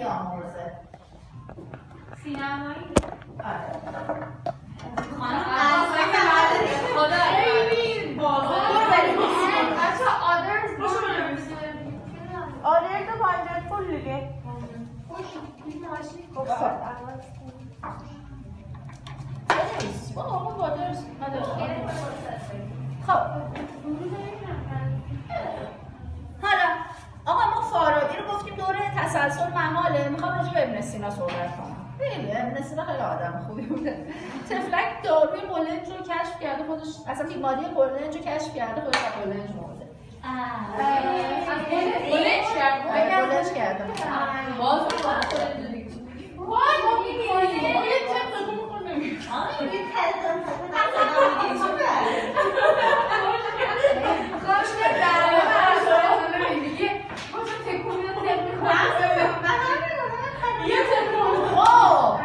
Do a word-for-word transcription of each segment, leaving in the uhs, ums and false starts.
بیامرزه. سینمایی؟ آره. خدا خیلی بازار بچه آدرز آدرز تو پنجاه پول دیگه. خب حالا آقا ما فارابی رو گفتیم دوره تسلسل محاله. میخوام راجع به ابن سینا صحبت کنم. خیلی ابن سینا خیلی آدم خوبی بوده. تفلک داروی قولنج رو کشف کرده خودش، اصلا بیماری قولنج رو کشف کرده خودش از قولنج مرده. قولنج کرده؟ قولنج کرده. باز قولنج دیگه. وای ما می‌بینیم. ما یه چه بگو می‌کنیم. آه یه تلفن خوش به درآمد دیگه. ما چه تکون میاد تکون یه تکون. اوه.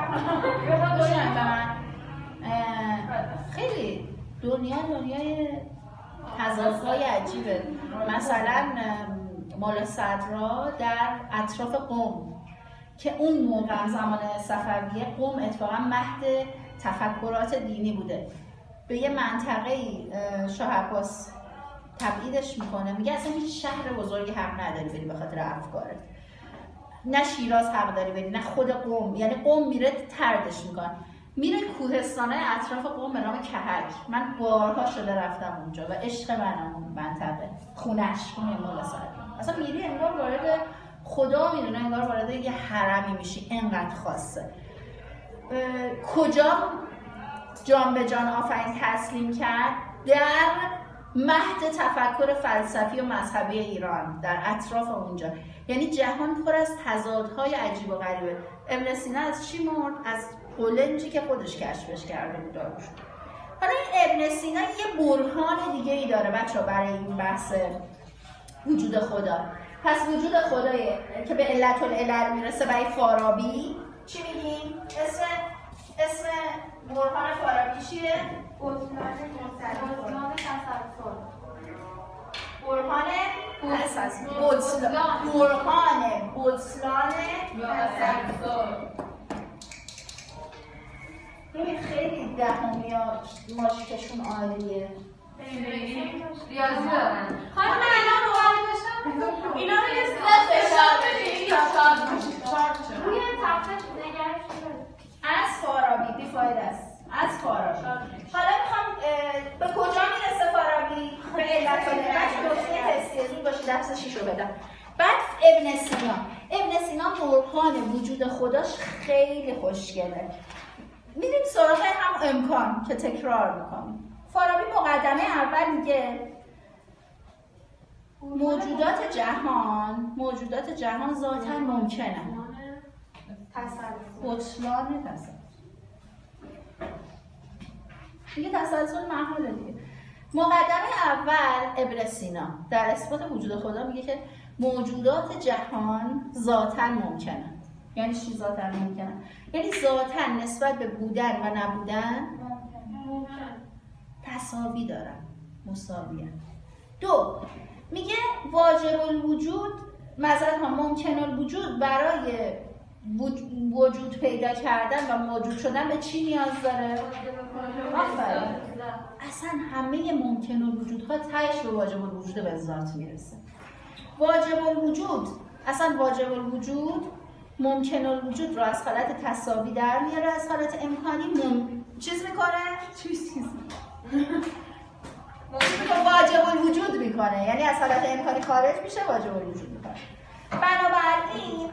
خیلی دنیا دنیای تضادهای عجیبه. مثلا مال صدرا در اطراف قم که اون موقع زمان صفویه قم اتفاقا مهد تفکرات دینی بوده، به یه منطقه‌ای شاه عباس تبعیدش میکنه، میگه اصلا هیچ شهر بزرگی حق نداری بری به خاطر افکارت، نه شیراز حق داری بری نه خود قم، یعنی قم میره طردش میکنه، میره کوهستانای اطراف قم به نام کهک. من بارها شده رفتم اونجا و عشق منم اون منطقه، خونش خونه مولا صدرا. اصلا میری انگار وارد خدا میدونه، انگار وارد یه حرمی میشی، انقدر خاصه. کجا جان به جان آفرین تسلیم کرد؟ در مهد تفکر فلسفی و مذهبی ایران، در اطراف اونجا. یعنی جهان پر از تضادهای عجیب و غریبه. ابن سینا از چی مرد؟ از قولنجی که خودش کشفش کرده بود داروش. حالا این ابن سینا یه برهان دیگه ای داره بچه برای این بحث وجود خدا. پس وجود خدایی که به علت العلل میرسه برای فارابی چی میگیم؟ اسم اسم برهان فارابی چیه؟ بطلان تسلسل. برهان تسلسل. بطلان. برهان بطلان تسلسل. ببین خیلی دهمیا ماشکشون عالیه. ریاضی دارن. خانم من الان موبایل داشتم. اینا رو یه فشار بدید تا شارژ بشه. روی تخته نگرش شده. از فارابی بیفاید است. از فارابی. حالا میخوام به کجا میرسه فارابی؟ به علت العلل. نکته تستی زود باشه درس شیش رو بدم. بعد ابن سینا. ابن سینا برهان وجود خداش خیلی خوشگله. میریم سراغ هم امکان که تکرار میکنیم. فارابی مقدمه اول میگه موجودات جهان موجودات جهان ذاتاً ممکنه. بطلان تسلسل. دیگه تسلسل محاله دیگه. مقدمه اول ابن سینا در اثبات وجود خدا میگه که موجودات جهان ذاتاً ممکنه. یعنی چی ذاتاً ممکنه؟ یعنی ذاتاً نسبت به بودن و نبودن تساوی دارن، مساویه. دو، میگه واجب الوجود مثلا ممکن الوجود برای وجود پیدا کردن و موجود شدن به چی نیاز داره؟ آفرین. اصلا همه ممکن الوجودها تهش به واجب الوجود به ذات میرسه. واجب الوجود، اصلا واجب الوجود ممکن الوجود رو از حالت تساوی در میاره، از حالت امکانی مم... چیز میکنه؟ چیز چیز واجب الوجود میکنه، یعنی از حالت امکانی خارج میشه، واجب الوجود میکنه. بنابراین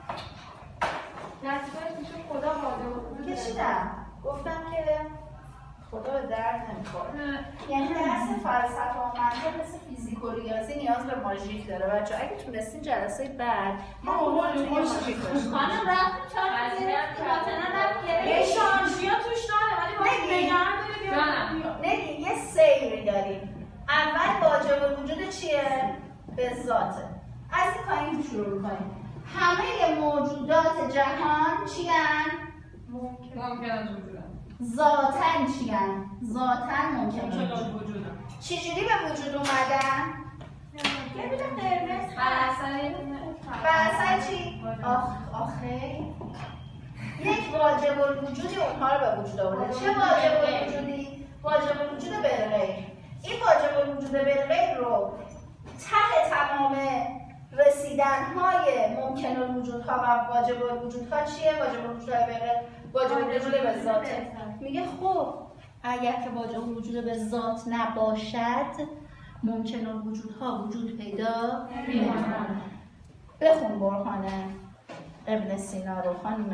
نتیجهش میشه خدا واجب الوجود کشیدم گفتم که خدا به درد نمیخوره. یعنی درس فلسفه و منطق مثل فیزیک و ریاضی نیاز به ماژیک داره بچه. اگه تونستین جلسه بعد ما اون توی ماژیک داشتیم. خانم رفتیم چهار گرفتیم باطنا رفت گرفتیم یه شانشیا توش داره ولی باید نگرم داره بیاد. نگی یه سیری داریم. اول واجب الوجود چیه؟ به ذاته. از این پایین شروع کنیم. همه موجودات جهان چیان؟ ممکن از وجودن. ذاتن چیان؟ ذاتن ممکن از وجودن. چجوری به وجود اومدن؟ یه بیده قرمز بر اثر بحث چی؟ آخ آخه یک واجب الوجودی اونها رو به وجود آورده. چه واجب الوجودی؟ واجب الوجود بالغیر. این واجب الوجود بالغیر رو ته تمام رسیدن‌های ممکن الوجودها و واجب الوجودها چیه؟ واجب الوجودهای بالغیر واجب الوجود به ذاته. میگه خب اگر که واجب الوجود به ذات نباشد ممکن الوجودها وجود پیدا نمی‌کنه. بخون برهان ابن سینا رو خانم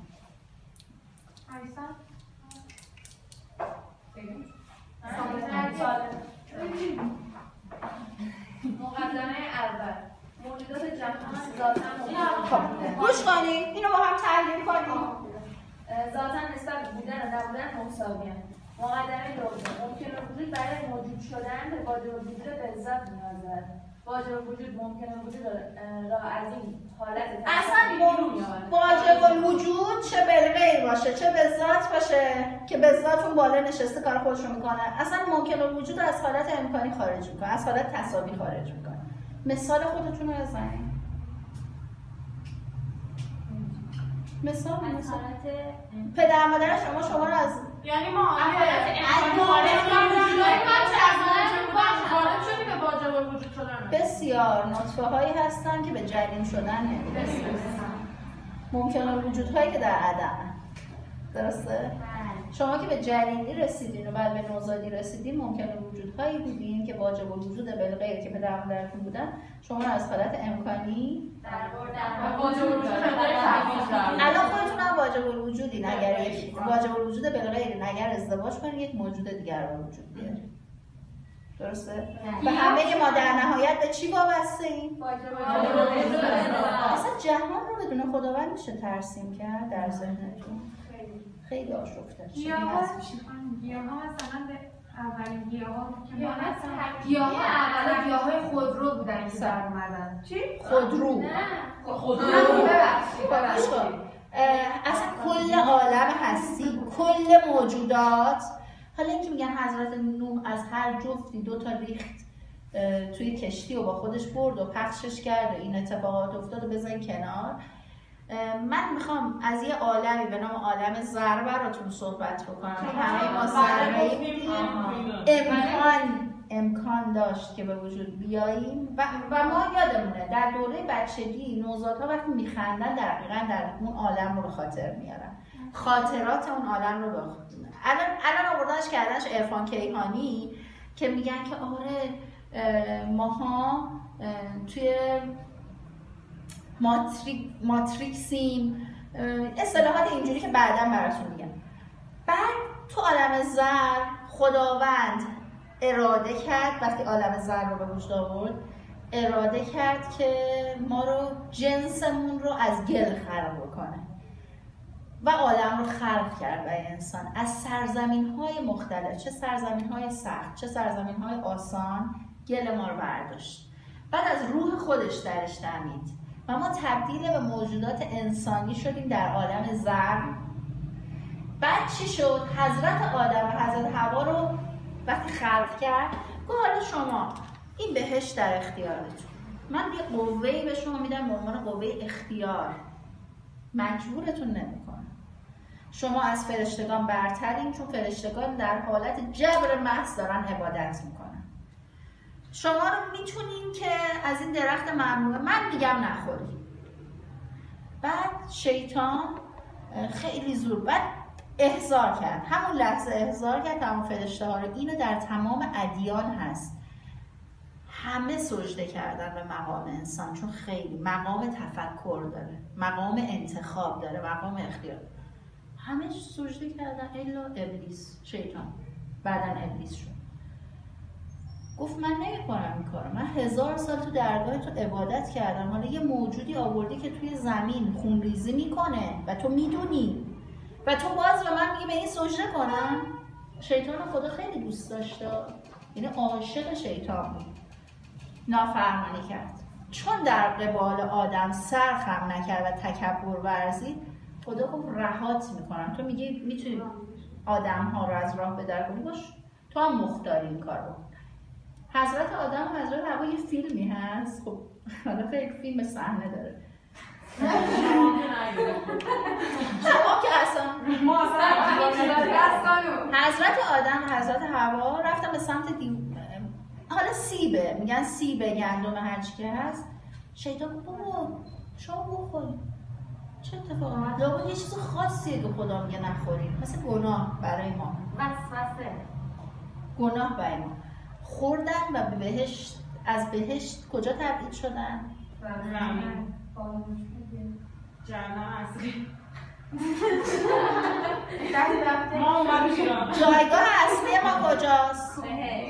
مقدمه اول موجودات جهان ذاتاً ممکن گوش کنید اینو با هم تحلیل کنیم. ذاتاً نسبت بودن و نبودن مساوی‌اند. مقدمه دوم ممکن الوجود برای موجود شدن به واجب الوجود به ذات نیاز دارد. واجب الوجود ممکن الوجود را از این حالت اصلا واجب الوجود چه بالغیر باشه چه به ذات باشه که به ذات اون بالا نشسته کار خودش رو میکنه، اصلا ممکن الوجود رو از حالت امکانی خارج میکنه، از حالت تساوی خارج میکنه. مثال خودتون رو بزنید. مثال مثال پدر مادر شما شما رو از یعنی ما بسیار نطفه هایی هستن که به جنین شدن نمیرسن. ممکن الوجودهایی که در عدم. درسته؟ شما که به جنینی رسیدین و بعد به نوزادی رسیدین ممکن الوجودهایی بودین که واجب الوجود بالغیر که به در مادرتون بودن شما رو از حالت امکانی الان خودتون هم واجب الوجودین. اگر یک واجب الوجود بالغیر اگر ازدواج کنین یک موجود دیگر رو وجود بیارین. درسته؟ و همه ما در نهایت به چی وابسته ایم؟ اصلا جهان رو بدون خداوند میشه ترسیم کرد در ذهنتون؟ خیلی آشفته. گیاها گیاها مثلا به اولین گیاها که ما گیاها اولا گیاهای خودرو بودن که در اومدن. چی؟ خودرو. خودرو. ببخشید. اصلا کل عالم هستی، کل موجودات. حالا اینکه میگن حضرت نوح از هر جفتی دو تا ریخت توی کشتی و با خودش برد و پخشش کرد و این اتفاقات افتاد و بزنین کنار. من میخوام از یه عالمی به نام عالم ذره براتون صحبت بکنم. همه ما ذره‌ای بودیم، امکان امکان داشت که به وجود بیاییم و, و ما یادمونه در دوره بچگی نوزادها وقتی میخندن دقیقاً در اون عالم رو به خاطر میارن، خاطرات اون عالم رو به خاطر. الان الان آوردنش کردنش عرفان کیهانی که میگن که آره ماها توی ماتریک ماتریکسیم، اصطلاحات اینجوری که بعداً براتون میگم. بعد تو عالم ذر خداوند اراده کرد وقتی عالم ذر رو به وجود آورد اراده کرد که ما رو جنسمون رو از گل خلق کنه و عالم رو خلق کرد برای انسان از سرزمین‌های مختلف، چه سرزمین‌های سخت چه سرزمین‌های آسان. گل ما رو برداشت، بعد از روح خودش درش دمید و ما تبدیل به موجودات انسانی شدیم در عالم ذر. بعد چی شد؟ حضرت آدم و حضرت حوا رو وقتی خلق کرد گفت حالا شما این بهشت در اختیارتون، من یه قوه‌ای به شما میدم به عنوان قوه اختیار، مجبورتون نمیکنم. شما از فرشتگان برترین چون فرشتگان در حالت جبر محض دارن عبادت میکنن. شما رو میتونین که از این درخت ممنوعه من میگم نخوری. بعد شیطان خیلی زور بعد احضار کرد، همون لحظه احضار کرد تمام فرشته ها رو. اینو در تمام ادیان هست، همه سجده کردن به مقام انسان چون خیلی مقام تفکر داره، مقام انتخاب داره، مقام اختیار. همه سجده کردن الا ابلیس، شیطان بعدن ابلیس شد. گفت من نمی‌کنم این کارو، من هزار سال تو درگاه تو عبادت کردم، حالا یه موجودی آوردی که توی زمین خونریزی میکنه و تو میدونی و تو باز به من میگی به این سجده کنم. شیطان خدا خیلی دوست داشته، یعنی عاشق شیطان بود، نافرمانی کرد. چون در قبال آدم سر خم نکرد و تکبر ورزید، خدا گفت رهات میکنم. تو میگی میتونی آدم ها رو از راه بدر کنی، باش تو هم مختاری این کار رو. حضرت آدم و حضرت حوا یه فیلمی هست، خب حالا خیلی فیلم صحنه داره. شما که اصلا ما اصلا حضرت آدم حضرت حوا رفتن به سمت دیو، حالا سیبه، میگن سیبه، گندم، هرچی که هست. شیطان گفت بابا شما بخورید، چه اتفاقی میفته؟ لابد یه چیز خاصیه که خدا میگه نخورید، مثل گناه برای ما، وسوسه گناه برای ما. خوردن و به بهشت، از بهشت کجا تبعید شدن؟ زمین جهنم اصلی. ما اومدیم ایران. جایگاه اصلی ما کجاست؟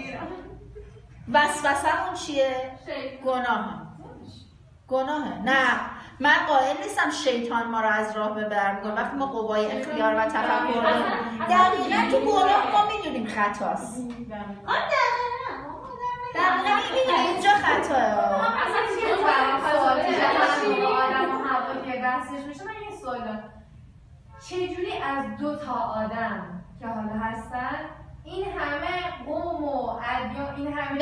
وسوسه‌مون چیه؟ گناه. گناهه. نه من قائل نیستم شیطان ما رو از راه ببر می‌کنه. وقتی ما قوای اختیار و تفکر داریم، دقیقاً تو گناه ما می‌دونیم خطاست. دقیقاً می‌دونیم اینجا خطاه. اصلا چیه سوالی آدم و هوا که بحثش میشه؟ من یه سوال دارم. چجوری از دو تا آدم که حالا هستن این همه قوم و ادیان، این همه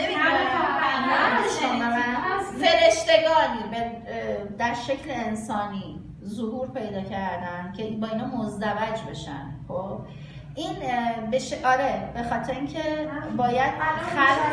فرشتگانی در شکل انسانی ظهور پیدا کردن که با اینا مزدوج بشن. خب این بش... آره به خاطر اینکه باید خلق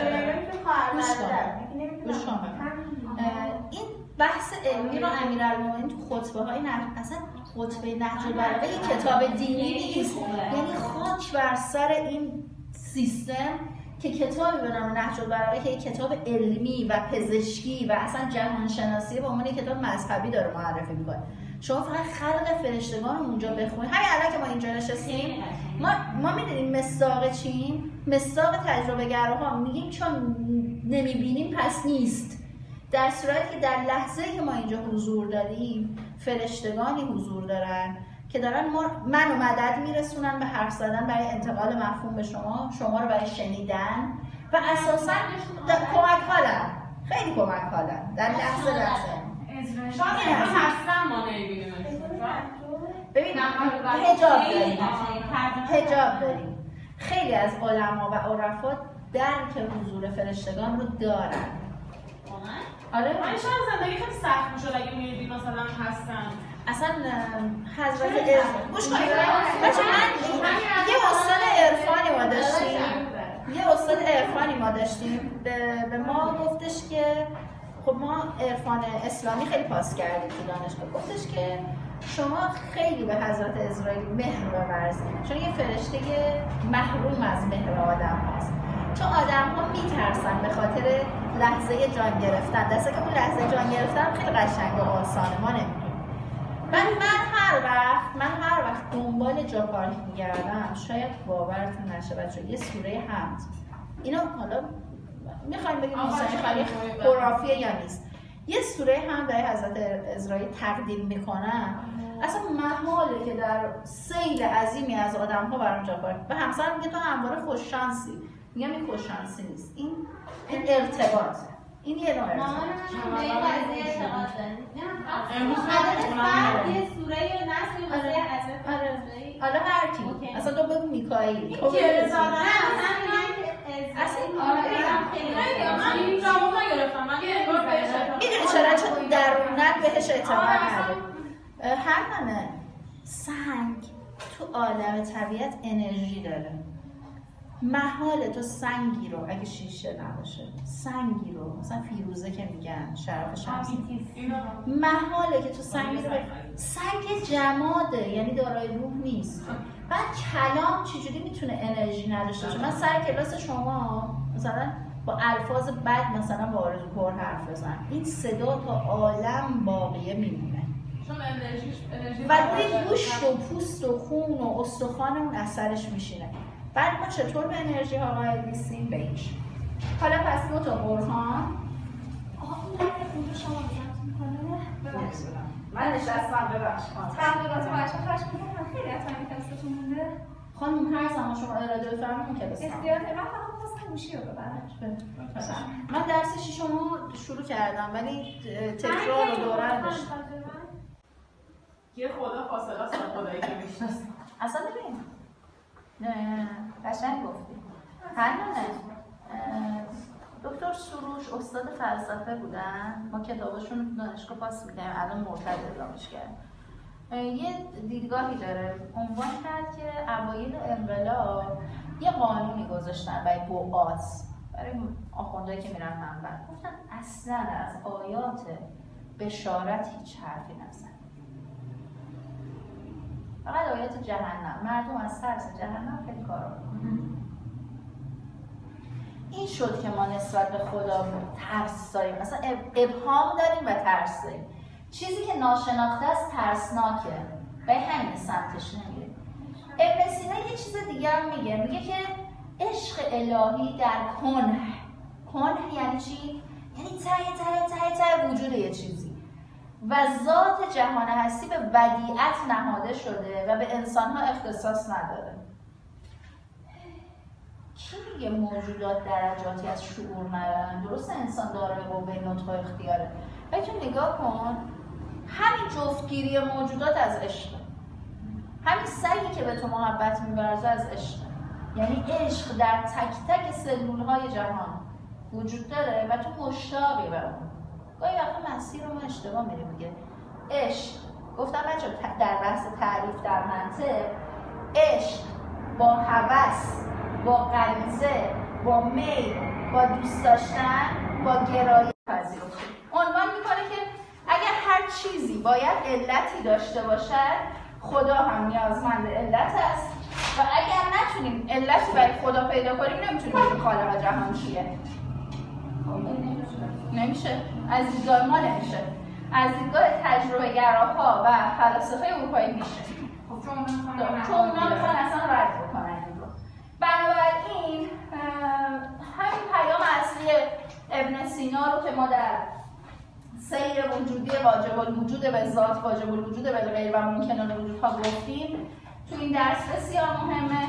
گوش کن. این بحث علمی رو امیرالمومنین تو خطبه های نهج، اصلا خطبه نهج البلاغه یک کتاب دینی نیست، یعنی خاک بر سر این سیستم که کتابی به نام نهج البلاغه که یک کتاب علمی و پزشکی و اصلا جهانشناسی به عنوان یک کتاب مذهبی داره معرفی میکنه. شما فقط خلق فرشتگان رو اونجا بخونید. همین الان که ما اینجا نشستیم، ما ما میدونیم مصداق چیم؟ مصداق تجربه گراها میگیم چون نمیبینیم پس نیست. در صورتی که در لحظه‌ای که ما اینجا حضور داریم، فرشتگانی حضور دارن که دارن ما منو مدد میرسونن به حرف زدن برای انتقال مفهوم به شما، شما رو برای شنیدن و اساساً کمک حالن، خیلی کمک حالن در لحظه لحظه. شاید این هستن ما نمیبینیم. ببین حجاب داریم، حجاب داریم. خیلی از علما و عرفا درک حضور فرشتگان رو دارن. آره من شاید زندگی خیلی سخت میشد اگه میدید مثلا هستن. اصلا حضرت گوش کنید بچه، من یه استاد عرفانی ما داشتیم یه استاد عرفانی ما داشتیم به, به ما گفتش که خب ما عرفان اسلامی خیلی پاس کردیم تو دانشگاه. گفتش که شما خیلی به حضرت عزرائیل مهر بورزید، چون یه فرشته محروم از مهر آدم هست. چون آدم ها میترسن به خاطر لحظه جان گرفتن، دسته که اون لحظه جان گرفتن خیلی قشنگ و آسانه، ما نمیدونیم. من من هر وقت من هر وقت دنبال جا پارک میگردم، شاید باورتون نشه بچه، یه سوره حمد، اینا حالا میخوایم بگیم موسیقی خیلی خرافیه یا نیست، یه سوره حمد برای حضرت عزرائیل تقدیم میکنن، اصلا محاله که در سیل عظیمی از آدم ها برام جا پارک. و همسرم میگه تو همواره خوش شانسی. میگم این خوش شانسی نیست، این این ارتباط، این یه نوع ارتباط. مامان به این قضیه اعتقاد داره. امروز فرد یه سوره یا نصف واسه حضرت آره حالا هر کی، اصلا تو بگو میکائیل، تو که بگو رسالت اصلا آره خیلی من این جواب نگرفتم. من یه بار بهش میدونی چرا؟ چون درونت بهش اعتماد نداری. هرمانه سنگ تو عالم طبیعت انرژی داره. محاله تو سنگی رو، اگه شیشه نباشه، سنگی رو مثلا فیروزه که میگن شرف شمسی، محاله که تو سنگی رو، سنگ جماده یعنی دارای روح نیست. بعد کلام چجوری میتونه انرژی نداشته باشه؟ من سر کلاس شما مثلا با الفاظ بد مثلا با آرزو کور حرف بزن، این صدا تا عالم باقیه میمونه، چون انرژیش انرژی و روی گوشت و پوست و خون و استخوان اون اثرش میشینه. بعد ما چطور به انرژی ها قائل نیستیم؟ به هیچ. حالا پس دو تا برهان. آه این در خود شما ضبط میکنه؟ ببخشید من نشستم، ببخشید تغییرات بچه خواهش میکنم. خیلی از همین کلاستون مونده خانم، هر زمان شما اراده بفرمایید که بستم اختیار من فقط خواستم گوشی رو ببرم. من درس شیشم رو شروع کردم ولی تکرار و دوره داشتم. یه خدا فاصله است خدایی که میشناسه. اصلا ببین نه قشنگ گفتی. هرمانه دکتر سروش استاد فلسفه بودن، ما کتاباشون دانشگاه پاس می‌دیم، الان معتدل دانشگاه. یه دیدگاهی داره، عنوان کرد که اوایل انقلاب یه قانونی گذاشتن برای بوآز، برای آخوندهایی که میرن منبر، گفتن اصلا از آیات بشارت هیچ حرفی نزن، فقط آیات جهنم، مردم از ترس جهنم خیلی کارا میکنن. این شد که ما نسبت به خدا ترس داریم، مثلا ابهام داریم و ترس داریم. چیزی که ناشناخته است ترسناکه، به همین سمتش نمیره. ابن سینا یه چیز دیگه هم میگه، میگه که عشق الهی در کنه. کنه یعنی چی؟ یعنی ته ته ته ته وجود یه چیزی و ذات جهان هستی به ودیعت نهاده شده و به انسانها اختصاص نداره. کی میگه موجودات درجاتی از شعور ندارن؟ درست انسان داره قوه نطق و اختیاره. بهتون نگاه کن، همین جفتگیری موجودات از عشق، همین سگی که به تو محبت می‌ورزه از عشق، یعنی عشق در تک تک سلول‌های جهان وجود داره و تو مشتاقی به اون. گاهی وقتا مسیر رو ما اشتباه می‌ریم میگه عشق. گفتم بچه در بحث تعریف در منطق، عشق با هوس، با غریزه، با میل، با دوست داشتن، با گرایش پذیرفته. عنوان میکنه که اگر هر چیزی باید علتی داشته باشد، خدا هم نیازمند علت است و اگر نتونیم علتی برای خدا پیدا کنیم، نمیتونیم بگیم خالق جهان چیه. نمیشه. از دیدگاه ما نمیشه. از دیدگاه تجربه گراها و فلاسفه اروپایی میشه. چون اونا میخوان اصلا رد بکنن این رو. بنابراین همین پیام اصلی ابن سینا رو که ما در سیر وجودی واجب الوجود به ذات، واجب الوجود به غیر و ممکن الوجودها گفتیم، تو این درس بسیار مهمه.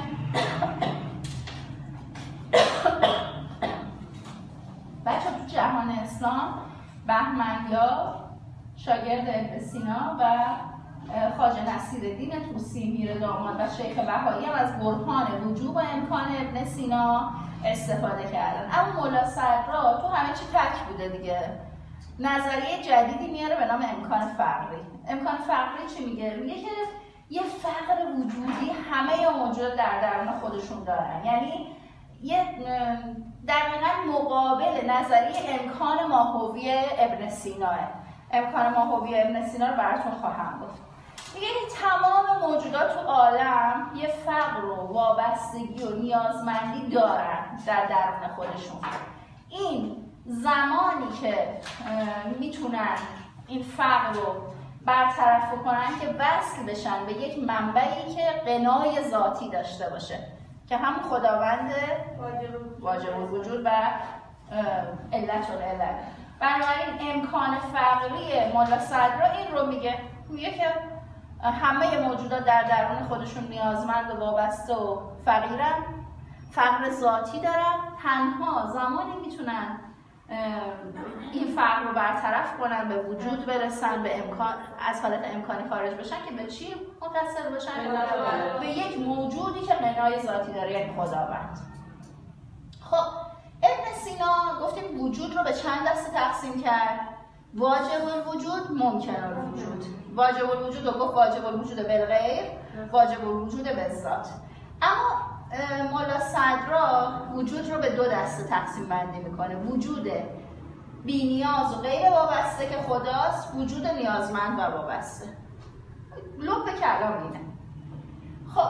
بچه تو جهان اسلام بهمنیا شاگرد ابن سینا و خواجه نصیرالدین طوسی میر داماد و شیخ بهایی هم از برهان وجوب و امکان ابن سینا استفاده کردن. اما مولا صدرا تو همه چی تک بوده دیگه، نظریه جدیدی میاره به نام امکان فقری. امکان فقری چی میگه؟ میگه که یه فقر وجودی همه موجود در درون خودشون دارن، یعنی یه دقیقاً مقابل نظریه امکان ماهوی ابن سیناه. امکان ماهوی ابن سینا رو براتون خواهم گفت. میگه که تمام موجودات تو عالم یه فقر و وابستگی و نیازمندی دارن در درون خودشون. این زمانی که میتونن این فقر رو برطرف کنن که وصل بشن به یک منبعی که غنای ذاتی داشته باشه که هم خداوند واجب الوجود و علت العلل. بنابراین امکان فقری مولا صدرا این رو میگه، میگه که همه موجودات در درون خودشون نیازمند و وابسته و فقیرن، فقر ذاتی دارن، تنها زمانی میتونن این فقر رو برطرف کنن، به وجود برسن، به امکان از حالت امکانی خارج بشن که به چی متصل بشن؟ به یک موجودی که غنای ذاتی داره، یعنی خداوند. خب ابن سینا گفتیم وجود رو به چند دسته تقسیم کرد: واجب الوجود، ممکن الوجود. واجب الوجود رو گفت واجب الوجود بالغیر، واجب الوجود بالذات. اما مولا صدرا وجود رو به دو دسته تقسیم بندی میکنه: وجود بی نیاز و غیر وابسته که خداست، وجود نیازمند و وابسته. لب کلام اینه. خب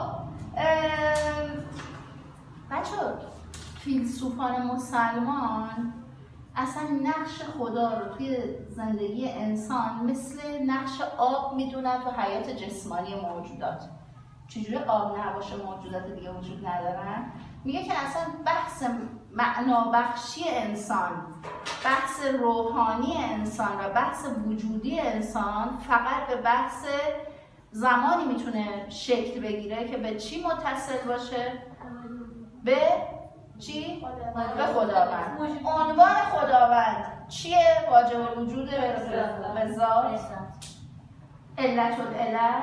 بچه فیلسوفان مسلمان اصلا نقش خدا رو توی زندگی انسان مثل نقش آب میدونن تو حیات جسمانی موجودات. چجوری آب نباشه موجودات دیگه وجود ندارن؟ میگه که اصلا بحث معنا بخشی انسان، بحث روحانی انسان و بحث وجودی انسان فقط به بحث زمانی میتونه شکل بگیره که به چی متصل باشه؟ به چی؟ به خداوند. عنوان خداوند چیه؟ واجب الوجود به ذات، علت العلل،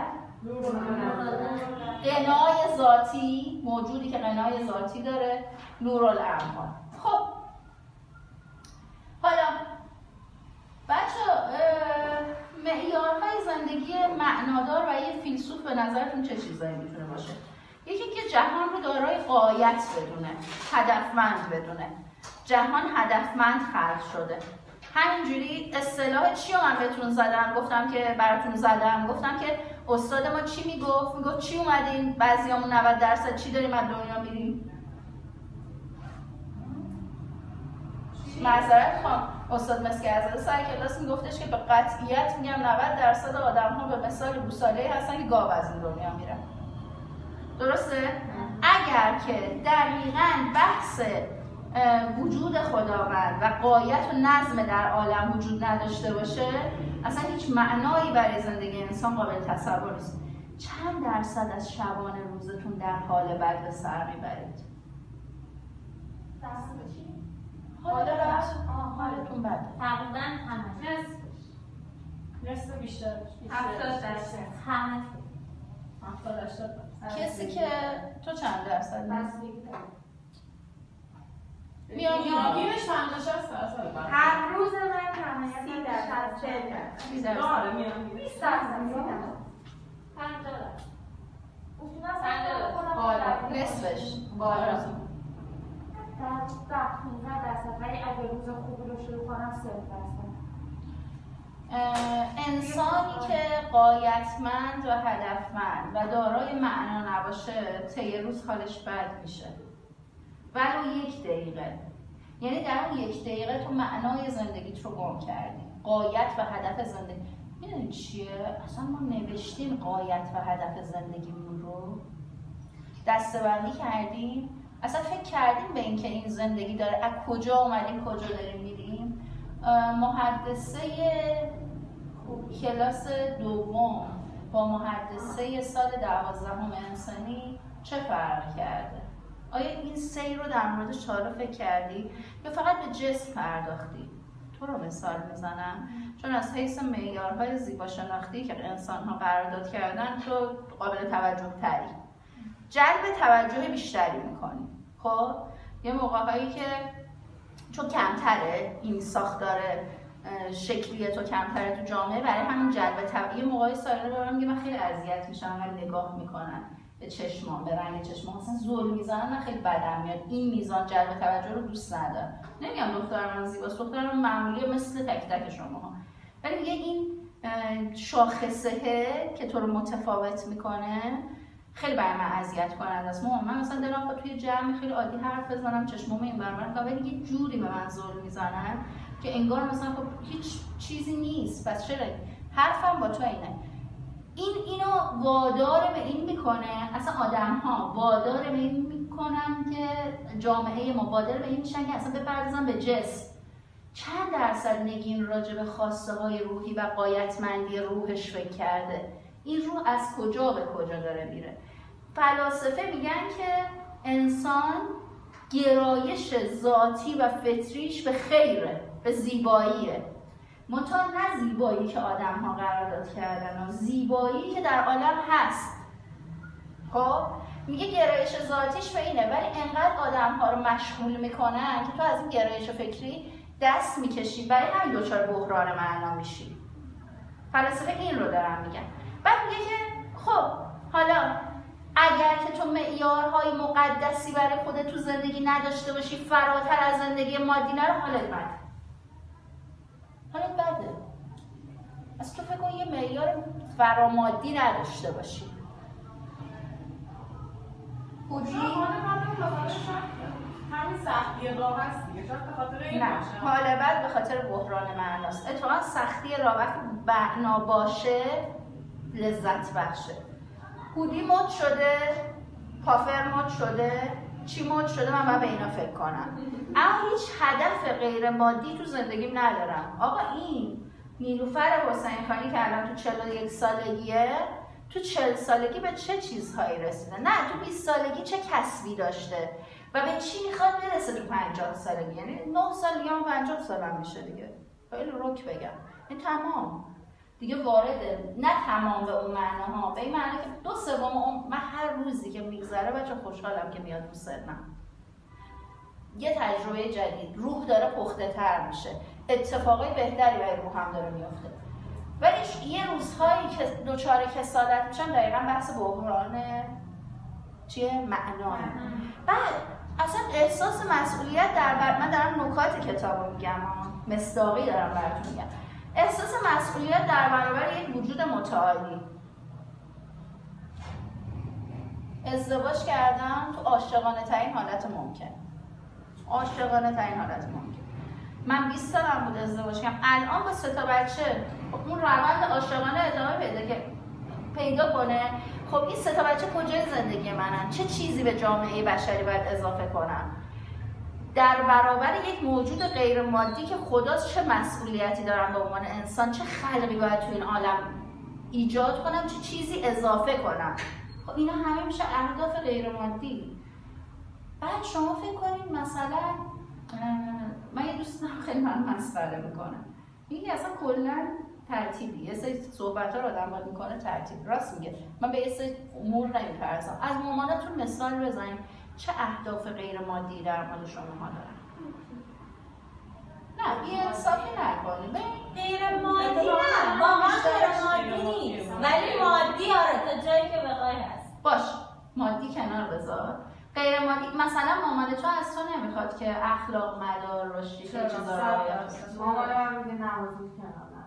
غنای ذاتی، موجودی که غنای ذاتی داره، نورالانوار. خب معنادار و یه فیلسوف به نظرتون چه چیزایی میتونه باشه؟ یکی که جهان رو دارای غایت بدونه، هدفمند بدونه. جهان هدفمند خلق شده. همینجوری اصطلاح چی رو من بهتون زدم؟ گفتم که براتون زدم، گفتم که استاد ما چی میگفت؟ میگفت چی اومدیم؟ بعضیامون نود درصد چی داریم از دنیا میریم؟ معذرت خواهم، استاد مسکی عزیز سر کلاس میگفتش که به قطعیت میگم نود درصد آدم ها به مثال گوساله‌ای هستن که گاو از این دنیا میرن. درسته؟ اگر که دقیقاً بحث وجود خداوند و غایت و نظم در عالم وجود نداشته باشه، اصلا هیچ معنایی برای زندگی انسان قابل تصور نیست. چند درصد از شبانه روزتون در حال بد به سر میبرید؟ دست به چی؟ حال بد؟ حالتون بده. تقریباً همه. نصف بیشتر. هفتاد درصد. همه. هفتاد هشتاد. کسی که تو چند درصد؟ بستگی داره. میانگینش پنجاه شصت درصد. هر روز من نهایتاً درصد چهل درصد. داره میانگین. بیست درصد. پنجاه درصد. اصولاً بالا. نصفش. بالا. در پانزده درصد. ولی اگه روز خوبی رو شروع کنم صفر درصد. انسانی که غایتمند و هدفمند و دارای معنا نباشه طی روز حالش بد میشه، ولو یک دقیقه. یعنی در اون یک دقیقه تو معنای زندگیت رو گم کردی. غایت و هدف زندگی میدونی چیه؟ اصلا ما نوشتیم غایت و هدف زندگیمون رو، دسته‌بندی کردیم، اصلا فکر کردیم به اینکه این زندگی داره از کجا اومدیم کجا داریم میریم. محدثه کلاس دوم با محدثه سال دوازدهم انسانی چه فرق کرده؟ آیا این سیر رو در موردش تا حالا فکر کردی؟ یا فقط به جسم پرداختی؟ تو رو مثال میزنم چون از حیث معیارهای زیبا شناختی که انسان‌ها قرارداد کردن تو قابل توجه تری، جلب توجه بیشتری میکنی. خب یه موقع‌هایی که چون کمتره این ساختار شکلی تو کمتره تو جامعه، برای همین جلب توجه. یه موقعی سایرا به من میگه من خیلی اذیت میشم ولی نگاه میکنن به چشمام، به رنگ چشمام، مثلا ظلم میزنن، من خیلی بدم میاد. این میزان جلب توجه رو دوست ندارم. نمیگم دختر من زیباست، دختر من معمولیه مثل تک تک شماها، ولی میگه این شاخصه که تو رو متفاوت میکنه خیلی برای من اذیت کننده است. من مثلا دلم خواهد توی جمع خیلی عادی حرف بزنم، چشمام این برام کنم، ولی یه جوری به من ظلم میزنن که انگار مثلا خب هیچ چیزی نیست. پس چرا حرفم با تو اینه؟ این اینو وادار به این میکنه، اصلا آدم ها وادار به این میکنن که جامعه ما وادار به این میشن که اصلا بپردازن به جسم. چند درصد نگین راجع به خواسته های روحی و غایتمندی روحش فکر کرده؟ این روح از کجا به کجا داره میره؟ فلاسفه میگن که انسان گرایش ذاتی و فطریش به خیره، به زیباییه. منتها نه زیبایی که آدم ها قرارداد کردن، و زیبایی که در عالم هست. خب میگه گرایش ذاتیش به اینه، ولی انقدر آدم ها رو مشغول میکنن که تو از این گرایش فکری دست میکشی، برای همین دچار بحران معنا میشی. فلاسفه این رو دارن میگن. بعد میگه که خب حالا اگر که تو معیارهای مقدسی برای خودت تو زندگی نداشته باشی، فراتر از زندگی مادی نره، حالت بده. حالت بده. از تو فکر کن یه معیار فرامادی نداشته باشی. بودی؟ همین سختی راه هست دیگه، شاید به خاطر این نه، باشه. حال بعد به خاطر بحران معناست. اتفاقا سختی راه وقتی معنا باشه لذت بخشه. هودی مد شده، پافر مد شده، چی مد شده، من باید به اینا فکر کنم. اما هیچ هدف غیر مادی تو زندگیم ندارم. آقا این نیلوفر حسین خانی که الان تو چهل و یک سالگیه، تو چهل سالگی به چه چیزهایی رسیده؟ نه، تو بیست سالگی چه کسبی داشته و به چی میخواد برسه تو پنجاه سالگی؟ یعنی نه سال دیگه من پنجاه سالم میشه دیگه. خیلی رک بگم. این تمام. دیگه وارده نه تمام به اون معناها، به این معنی که دو سوم اون، من هر روزی که میگذره بچه خوشحالم که میاد رو سنم. یه تجربه جدید، روح داره پخته تر میشه، اتفاقای بهتری برای روحم داره میفته. ولی یه روزهایی که دوچار کسالت میشن دقیقا بحث بحران چیه؟ معناه. بعد اصلا احساس مسئولیت در بر من دارم نکات کتاب رو میگم، مصداقی دارم براتون میگم. احساس مسئولیت در برابر یک وجود متعالی. ازدواج کردم تو عاشقانه ترین حالت ممکن. عاشقانه ترین حالت ممکن. من بیست سالم بود ازدواج کردم. الان با سه تا بچه اون روند عاشقانه ادامه پیدا که پیدا کنه. خب این سه تا بچه کجای زندگی منن؟ چه چیزی به جامعه بشری باید اضافه کنم؟ در برابر یک موجود غیر مادی که خداست چه مسئولیتی دارم به عنوان انسان؟ چه خلقی باید تو این عالم ایجاد کنم؟ چه چیزی اضافه کنم؟ خب اینا همه میشه اهداف غیر مادی. بعد شما فکر کنید مثلا من یه دوست دارم خیلی من مسخره میکنم، میگه اصلا کلا ترتیبی یه سری صحبت‌ها رو آدم باید میکنه ترتیب. راست میگه، من به یه سری امور نمیپرسم. از مامانتون مثال بزنید چه اهداف غیر مادی در مورد شما ها دارن؟ نه یه انصافی نکنید. غیر مادی نه، واقعا غیر مادی نیست ولی مادی آره تا جایی که بخوای هست. باش مادی کنار بذار. غیر مادی مثلا مامان تو از تو نمیخواد که اخلاق مدار رشدی چه چیزا رو رعایت کنی. مامان میگه نمازی کنار نه.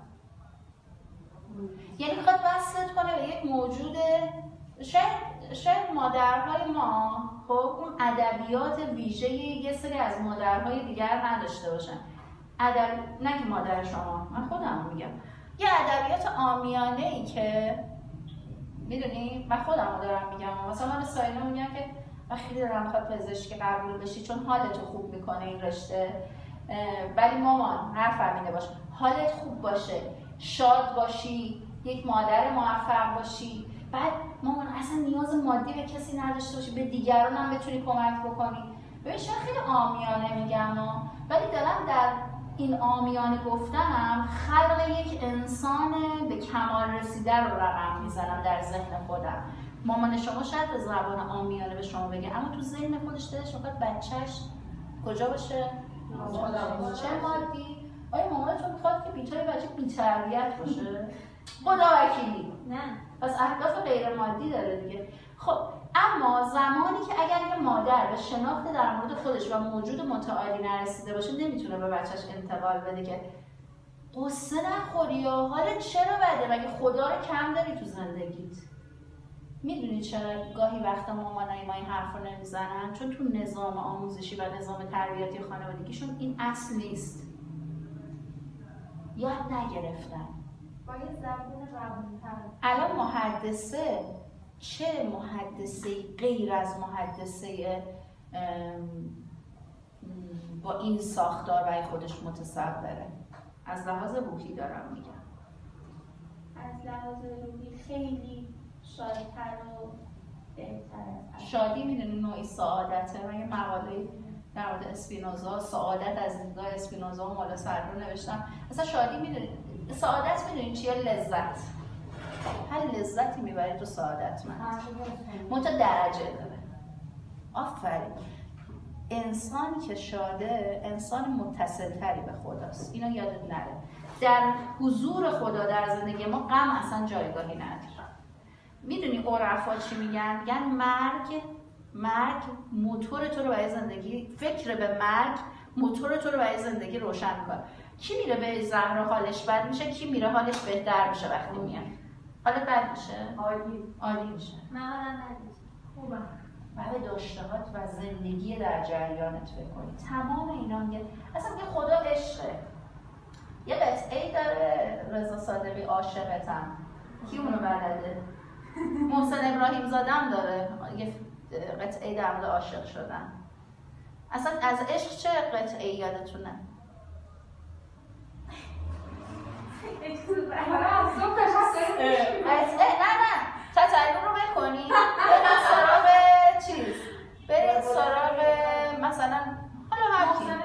یعنی میخواد وصلت کنه به یک موجود. شاید شاید مادرهای ما خب اون ادبیات ویژه یه سری از مادرهای دیگر نداشته باشن. ادب نه که مادر شما، من خودم میگم یه ادبیات عامیانه‌ای که میدونی من خودم دارم میگم. مثلا من ساینا میگم که من خیلی دارم میخواد پزشکی قبول بشی چون حالتو خوب میکنه این رشته، ولی مامان حرف فهمیده باش، حالت خوب باشه، شاد باشی، یک مادر موفق باشی. بعد مامان اصلا نیاز مادی به کسی نداشته باشی، به دیگران هم بتونی کمک بکنی. ببین شاید خیلی عامیانه میگم ولی دارم در این عامیانه گفتنم خلق یک انسان به کمال رسیده رو رقم میزنم در ذهن خودم. مامان شما شاید به زبان عامیانه به شما بگه اما تو ذهن خودش دلش میخواد بچهش کجا باشه؟ چه مادی؟ آیا مامانتون میخواد که بیچاره بچه بی‌تربیت باشه؟ خدا وکیلی. نه. پس اهداف غیر مادی داره دیگه. خب اما زمانی که اگر یه مادر به شناخت در مورد خودش و موجود متعالی نرسیده باشه نمیتونه به بچهش انتقال بده که قصه نخوری یا حالت چرا بده، مگه خدا رو کم داری تو زندگیت؟ میدونی چرا گاهی وقتا مامانای ما این حرف رو نمیزنن؟ چون تو نظام آموزشی و نظام تربیتی خانوادگیشون این اصل نیست، یاد نگرفتن. با یه زبون روون‌تر. الان محدثه چه محدثه غیر از محدثه با این ساختار برای خودش متصوره؟ از لحاظ روحی دارم میگم. از لحاظ روحی خیلی شادتر و بهتره. شادی میدونی نوعی سعادته. من یه مقاله در مورد اسپینوزا، سعادت از دیدگاه اسپینوزا و مالا سرور نوشتم. اصلا شادی میدونی، سعادت میدونی چیه؟ لذت. هر لذتی میبری تو سعادت من منتها درجه داره. آفرین. انسانی که شاده انسان متصل تری به خداست. اینو یادت نره. در حضور خدا در زندگی ما غم اصلا جایگاهی نداره. میدونی عرفا چی میگن؟ میگن مرگ مرگ موتور تو رو برای زندگی، فکر به مرگ موتور تو رو برای زندگی روشن میکنه. کی میره به زهرا حالش بد میشه، کی میره حالش بهتر میشه وقتی میاد؟ حالت بد میشه؟ عالی عالی میشه. من حالا ندیدم. خوبه. بعد داشتهات و زندگی در جریانت بکنی. تمام اینا میگه اصلا میگه خدا عشقه. یه قطعه‌ای داره رضا صادقی عاشقتم. کی اونو بلده؟ محسن ابراهیم زادم داره یه قطعه‌ای در مورد عاشق شدن. اصلا از عشق چه قطعه‌ای یادتونه؟ نه نه تطلو رو بکنی برید سراغ چیز، برید سراغ مثلا حالا هر کی.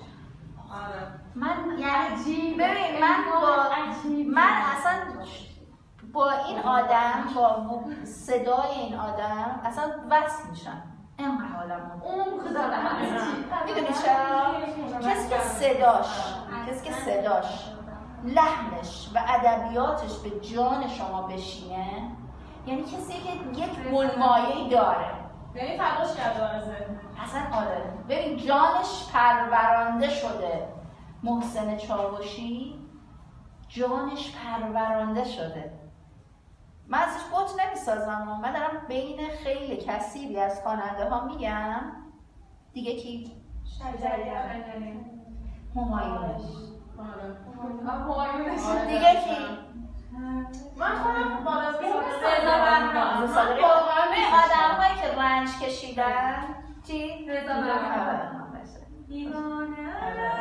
من یعنی ببین من با من اصلا با این آدم، با صدای این آدم اصلا وصل میشم. اینقدر حالم اون خدا میدونی چرا؟ کسی که صداش کسی که صداش لحنش و ادبیاتش به جان شما بشینه، یعنی کسی که یک بنمایه‌ای داره، یعنی تلاش کرده برازه اصلا آره. ببین جانش پرورانده شده. محسن چاوشی جانش پرورانده شده. من ازش بوت نمیسازم، من دارم بین خیلی کثیری از خواننده ها میگم. دیگه کی؟ شجریان، همایونش. همایونش دیگه کی؟ من خودم بالا رضا بهرام. صادقی. آدم هایی که رنج کشیدن چی؟ رضا بهرام. دیوانه.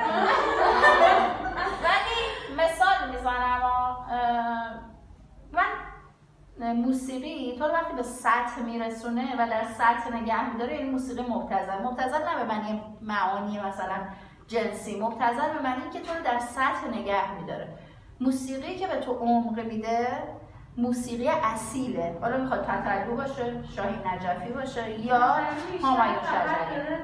ولی مثال میزنم، من موسیقی تو وقتی به سطح میرسونه و در سطح نگه میداره، این موسیقی مبتذل. مبتذل نه به معنی معانی مثلا جنسی، مبتذل به معنی که تو رو در سطح نگه میداره. موسیقی که به تو عمق میده موسیقی اصیله، حالا میخواد تتلو باشه، شاهین نجفی باشه یا همایون شجریان.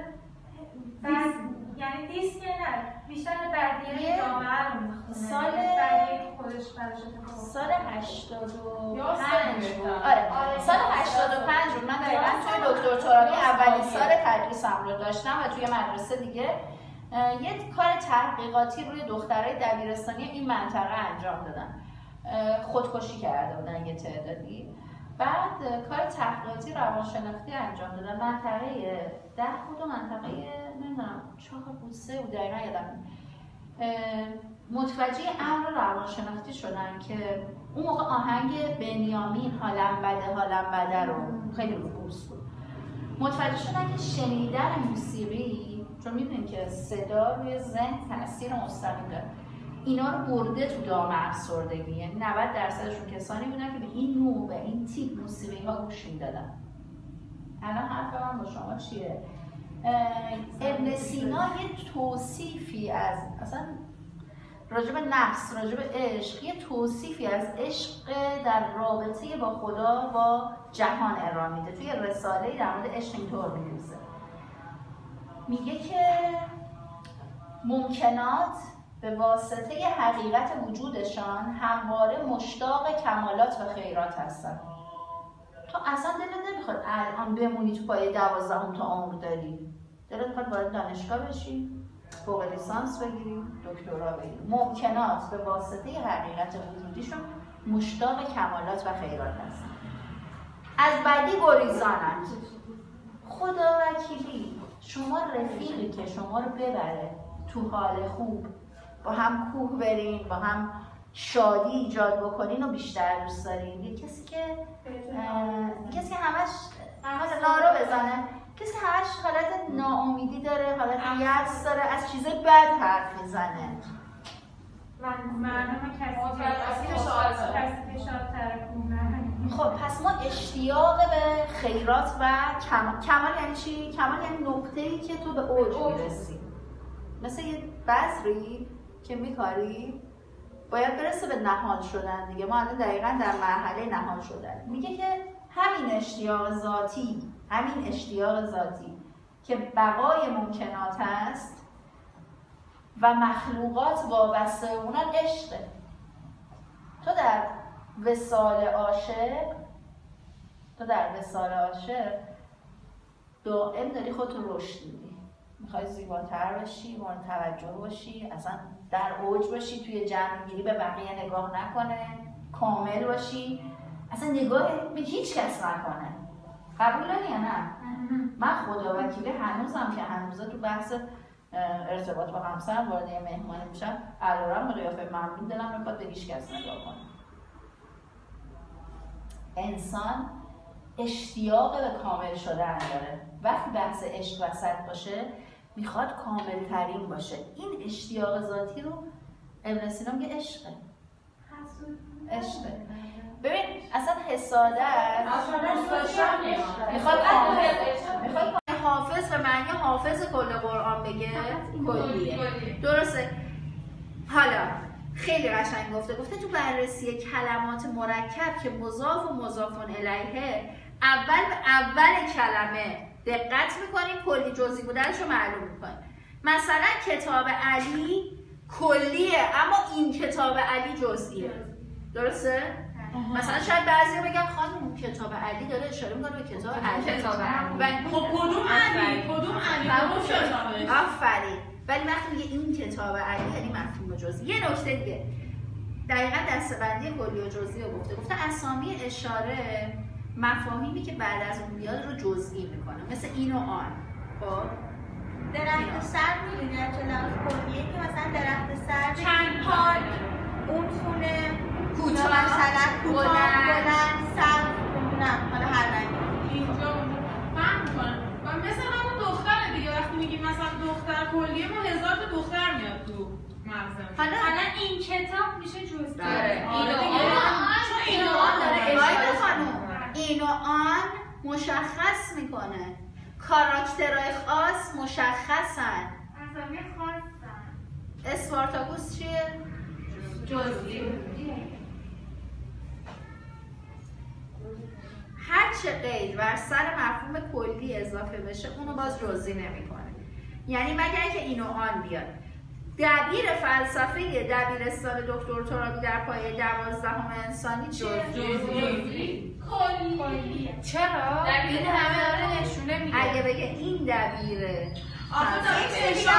یعنی دیسک نه، بیشتر بردیه جامعه رو میخونه. سال خودش براش سال هشتاد و پنج بود. آره سال هشتاد و پنج بود. من دقیقاً توی دکتر ترابی اولین سال تدریسم رو داشتم و توی مدرسه دیگه یه کار تحقیقاتی روی دخترای دبیرستانی این منطقه انجام دادن. خودکشی کرده بودن یه تعدادی. بعد کار تحقیقاتی روانشناختی انجام دادن. منطقه ده بود و منطقه نمیدونم چهار بود سه بود دقیقا یادم. متوجه امر روانشناختی شدن که اون موقع آهنگ بنیامین حالم بده حالم بده رو خیلی رو بورس بود. متوجه شدن که شنیدن موسیقی، چون میدونین که صدا روی ذهن تاثیر مستقیم داره، اینا رو برده تو دام افسردگی. یعنی نود درصدشون کسانی بودن که به این نوع به این تیپ موسیقی ها گوش میدادن. الان حرف من با شما چیه؟ ابن سینا یه توصیفی از اصلا راجب نفس، راجب عشق، یه توصیفی از عشق در رابطه با خدا با جهان ارائه میده. توی رساله‌ای در مورد عشق اینطور می‌نویسه، میگه که ممکنات به واسطه حقیقت وجودشان همواره مشتاق کمالات و خیرات هستند. تو اصلا دلت نمیخواد الان بمونی تو پایه دوازدهم تا عمر داری، دلت میخواد وارد دانشگاه بشی، فوق لیسانس بگیری، دکترا بگیری. ممکنات به واسطه حقیقت وجودیشون مشتاق کمالات و خیرات هستند. از بدی گریزانند. خدا وکیلی شما رفیقی که شما رو ببره تو حال خوب، با هم کوه برین، با هم شادی ایجاد بکنین و بیشتر دوست دارین. یه کسی که کسی که همش نارو بزنه، کسی که همش حالت ناامیدی داره، حالت یأس داره، از چیز بد حرف میزنه. معلومه کسی که شادتره. خب پس ما اشتیاق به خیرات و کمال. کمال یعنی چی؟ کمال یعنی نقطه‌ای که تو به اوج میرسی. مثل یه بذری که میکاری باید برسه به نهال شدن دیگه. ما الان دقیقاً در مرحله نهال شدن. میگه که همین اشتیاق ذاتی، همین اشتیاق ذاتی که بقای ممکنات هست و مخلوقات وابسته اونن عشقه. تو در وصال عاشق تو در وصال عاشق دائم داری خودت رو رشد میدی. میخوای زیباتر بشی، مورد توجه باشی، اصلا در اوج باشی، توی جمع‌گیری به بقیه نگاه نکنه، کامل باشی، اصلا نگاه به هیچ کس نکنه. قبول داری یا نه؟ من خدا وکیلی هنوزم که هنوزه تو بحث ارتباط با همسرم وارد یه مهمانی میشم، علارم به قیافه ممنون دلم میخواد به هیچ کس نگاه کنه. انسان اشتیاق به کامل شدن داره. وقتی بحث عشق وسط باشه میخواد کامل ترین باشه. این اشتیاق ذاتی رو ابن سینا میگه عشقه. عشقه. ببین اصلا حسادت میخواد کامل میخواد حافظ به معنی حافظ کل قرآن بگه کلیه. درسته. حالا خیلی قشنگ گفته گفته تو بررسی کلمات مرکب که مضاف و مضاف الیه اول به اول کلمه دقت میکنیم، کلی جزئی بودنش رو معلوم میکنیم. مثلا کتاب علی کلیه، اما این کتاب علی جزئیه. درسته؟ مثلا شاید بعضیا بگن خانم کتاب علی داره اشاره میکنه به کتاب علی. کتاب علی. خب کدوم علی؟ کدوم علی؟ کدوم کتابه؟ آفرین. ولی وقتی میگه این کتاب علی یعنی مفهوم جزئی. یه نکته دیگه دقیقاً دسته‌بندی کلی و جزئی رو گفته. گفته اسامی اشاره مفاهیمی که بعد از اون میاد رو جزئی میکنه، مثل این و آن. خب درخت سر می‌بینی از لحاظ کلیه که مثلا درخت سر چند پارک اون خونه کوتاه مثلا کوتاه بلند. بلند سر نمیدونم حالا هر رنگی اینجا فهم میکنم و مثل همون دختر دیگه وقتی میگیم مثلا دختر کلیه ما هزار تا دختر میاد تو مغزم. حالا حالا این کتاب میشه جزئی. داره. آره دیگه. چون این و آن داره آیده خانم این و آن مشخص میکنه، کاراکترهای خاص مشخصن. اسامی خاصن. اسپارتاکوس چیه؟ جزئی. هر چه قید بر سر مفهوم کلی اضافه بشه اونو باز جزئی نمیکنه. یعنی مگر که این و آن بیاد. دبیر فلسفه دبیرستان دکتر ترابی در پایه دوازدهم انسانی چیه؟ جزئی. کلیه. چرا؟ این همه داره نشونه میده. اگه بگه این دبیره آخه داریم سری اشاره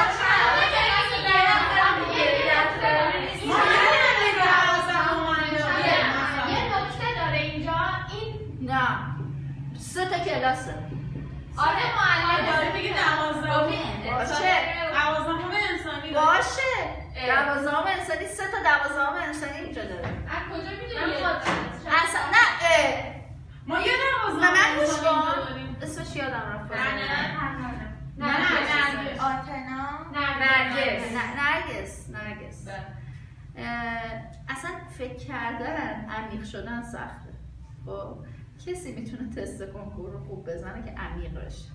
یه نکته داره اینجا این نه سه تا کلاسه. آره معلم داره میگه دوازدهم باشه دوازدهم انسانی داره. باشه دوازدهم انسانی سه تا دوازدهم انسانی اینجا داره. از کجا میدونی؟ اصلا نه اه. ما یه دوازدهم نه من گوش انسانی اینجا کن داریم. اسمش یادم رفت. نه نه نه نه آتنا نرگس نه نرگس نرگس اصلا فکر کردن عمیق شدن سخته. خب کسی میتونه تست کنکور رو خوب بزنه که عمیق بشه.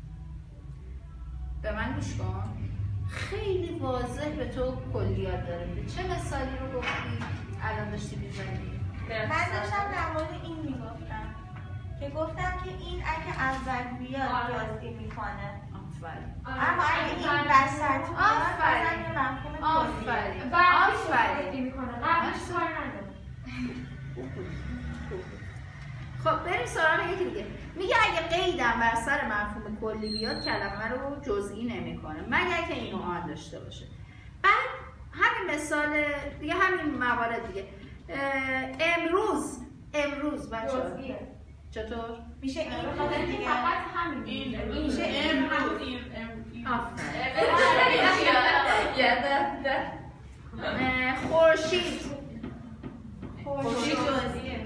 به من گوش کن، خیلی واضح به تو کلیات داره. چه مثالی رو گفتی الان داشتی میزنی؟ من داشتم در مورد این میگفتم که گفتم که این اگه اول بیاد جزئی میکنه، آفرین اما اگه این وسط بیاد آفرین. مثلا یه مفهوم کلیه. آفرین آفرین آفرین میکنه. قبلش کار نداره. خب بریم سراغ یکی دیگه. میگه اگه قیدم بر سر مفهوم کلی بیاد کلمه رو جزئی نمیکنه مگر که اینو آن داشته باشه. بعد همین مثال دیگه، همین موارد دیگه. امروز امروز بچه‌ها جزئیه. چطور؟ میشه این بخاطر خود اینکه دیگه فقط همین این میشه. میشه امروز این امروز اه، خورشید خورشید جزئیه.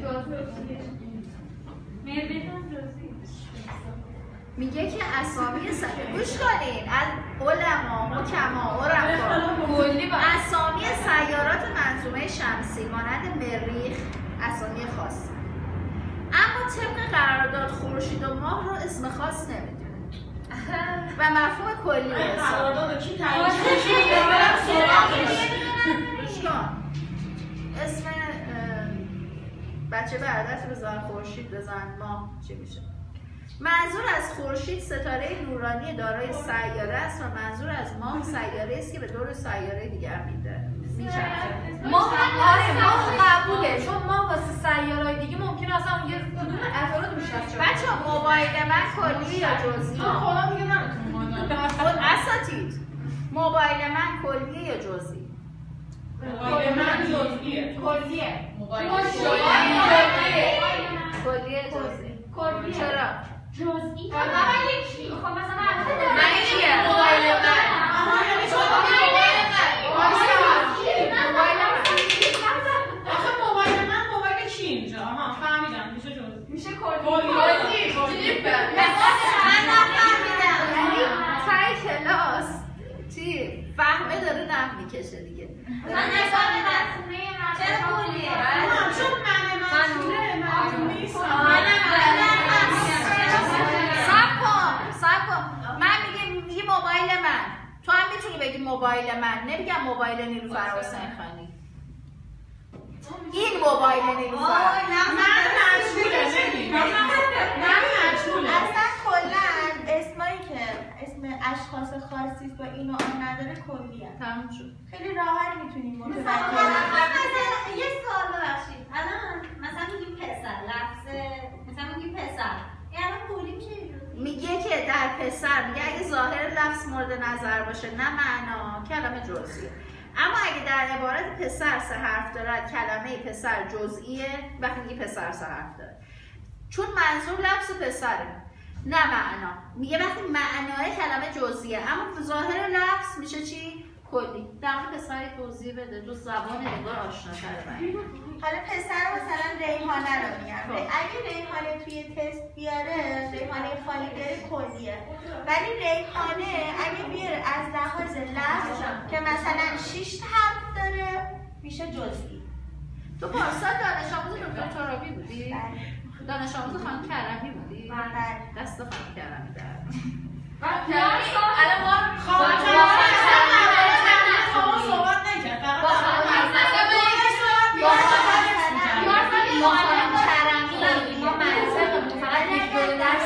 مرداد هم جزئیه. میگه که اسامی س... گوش کنین از علما حکما عرفا کلی با اسامی سیارات منظومه شمسی مانند مریخ اسامی خاص، اما طبق قرارداد خورشید و ماه رو اسم خاص نمیدونه و مفهوم کلی حساب. قرارداد کی تعیین گوش کن، اسم اه، بچه برادرت بزن خورشید بزن ماه چی میشه؟ منظور از خورشید ستاره نورانی دارای سیاره است و منظور از ماه سیاره است که به دور سیاره دیگر میده میچرخه. ماه آره ماه قبوله، چون ماه واسه سیاره‌های دیگه ممکنه اصلا اون یه کدوم افراد میشه. بچه‌ها موبایل من کلی یا جزئی؟ خدا دیگه نمیتونه خود اساتید موبایل من کلیه یا جزئی؟ موبایل من جزئیه. کلیه. موبایل کلیه جزئی. کلیه. چرا؟ جزئی. فقط یکی. خب مثلا الان من چیه؟ موبایل من. آها یعنی شما آخه موبایل من موبایل کی اینجا؟ آها فهمیدم میشه جزئی. میشه کلیه. من نفهمیدم. یعنی تای کلاس چی؟ فهمه داره نم میکشه دیگه. من نظام مفهومه چرا کلیه؟ آها چون من منظوره منظوره نیست. سب کن سب کن، من میگم میگی موبایل من، تو هم میتونی بگی موبایل من، نمیگم موبایل نیلوفر حسین خانی. این موبایل نیلوفر. من مجبوره نمی من مجبوره اصلا کلا اسمایی که اسم اشخاص خاصی با این و آن نداره کلیه. تموم شد. خیلی راحت میتونیم متوجه مثلا یه سوال ببخشید الان مثلا میگیم پسر لفظ مثلا میگیم پسر یعنی کلی میشه میگه که در پسر میگه اگه ظاهر لفظ مورد نظر باشه نه معنا کلمه جزئیه. اما اگه در عبارت پسر سه حرف دارد کلمه پسر جزئیه. وقتی میگه پسر سه حرف داره چون منظور لفظ پسره نه معنا. میگه وقتی معنای کلمه جزئیه اما ظاهر لفظ میشه چی؟ کلی. در مورد پسر توضیح بده جو زبان انگار آشناتره من. حالا پسر مثلا ریحانه رو میگم. اگه ریحانه توی تست بیاره ریحانه خالی بیاره کلیه. ولی ریحانه اگه بیاره از لحاظ لفظ که مثلا شش تا حرف داره میشه جزئی. تو پارسال دانش آموز دکتر ترابی بودی؟ بله. دانش آموز خانم کرمی بودی؟ بله. دست خانم کرمی در الان ما خواهد شما صحبت نکرد فقط با خانم کرمی ما منطق فقط یک دو درس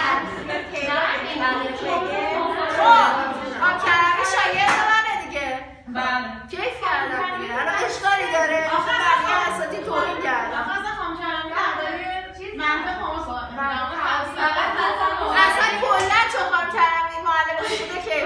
خب کرمی شاگرد منه دیگه. بله کیف کردم دیگه. الان اشکالی داره آخه بقیه اساتی توهین کردم. آخه اصلا خانم کرمی درباره چیز منطق ما صحبت اصلا کلا چون خانم کرمی معلمش بوده کیف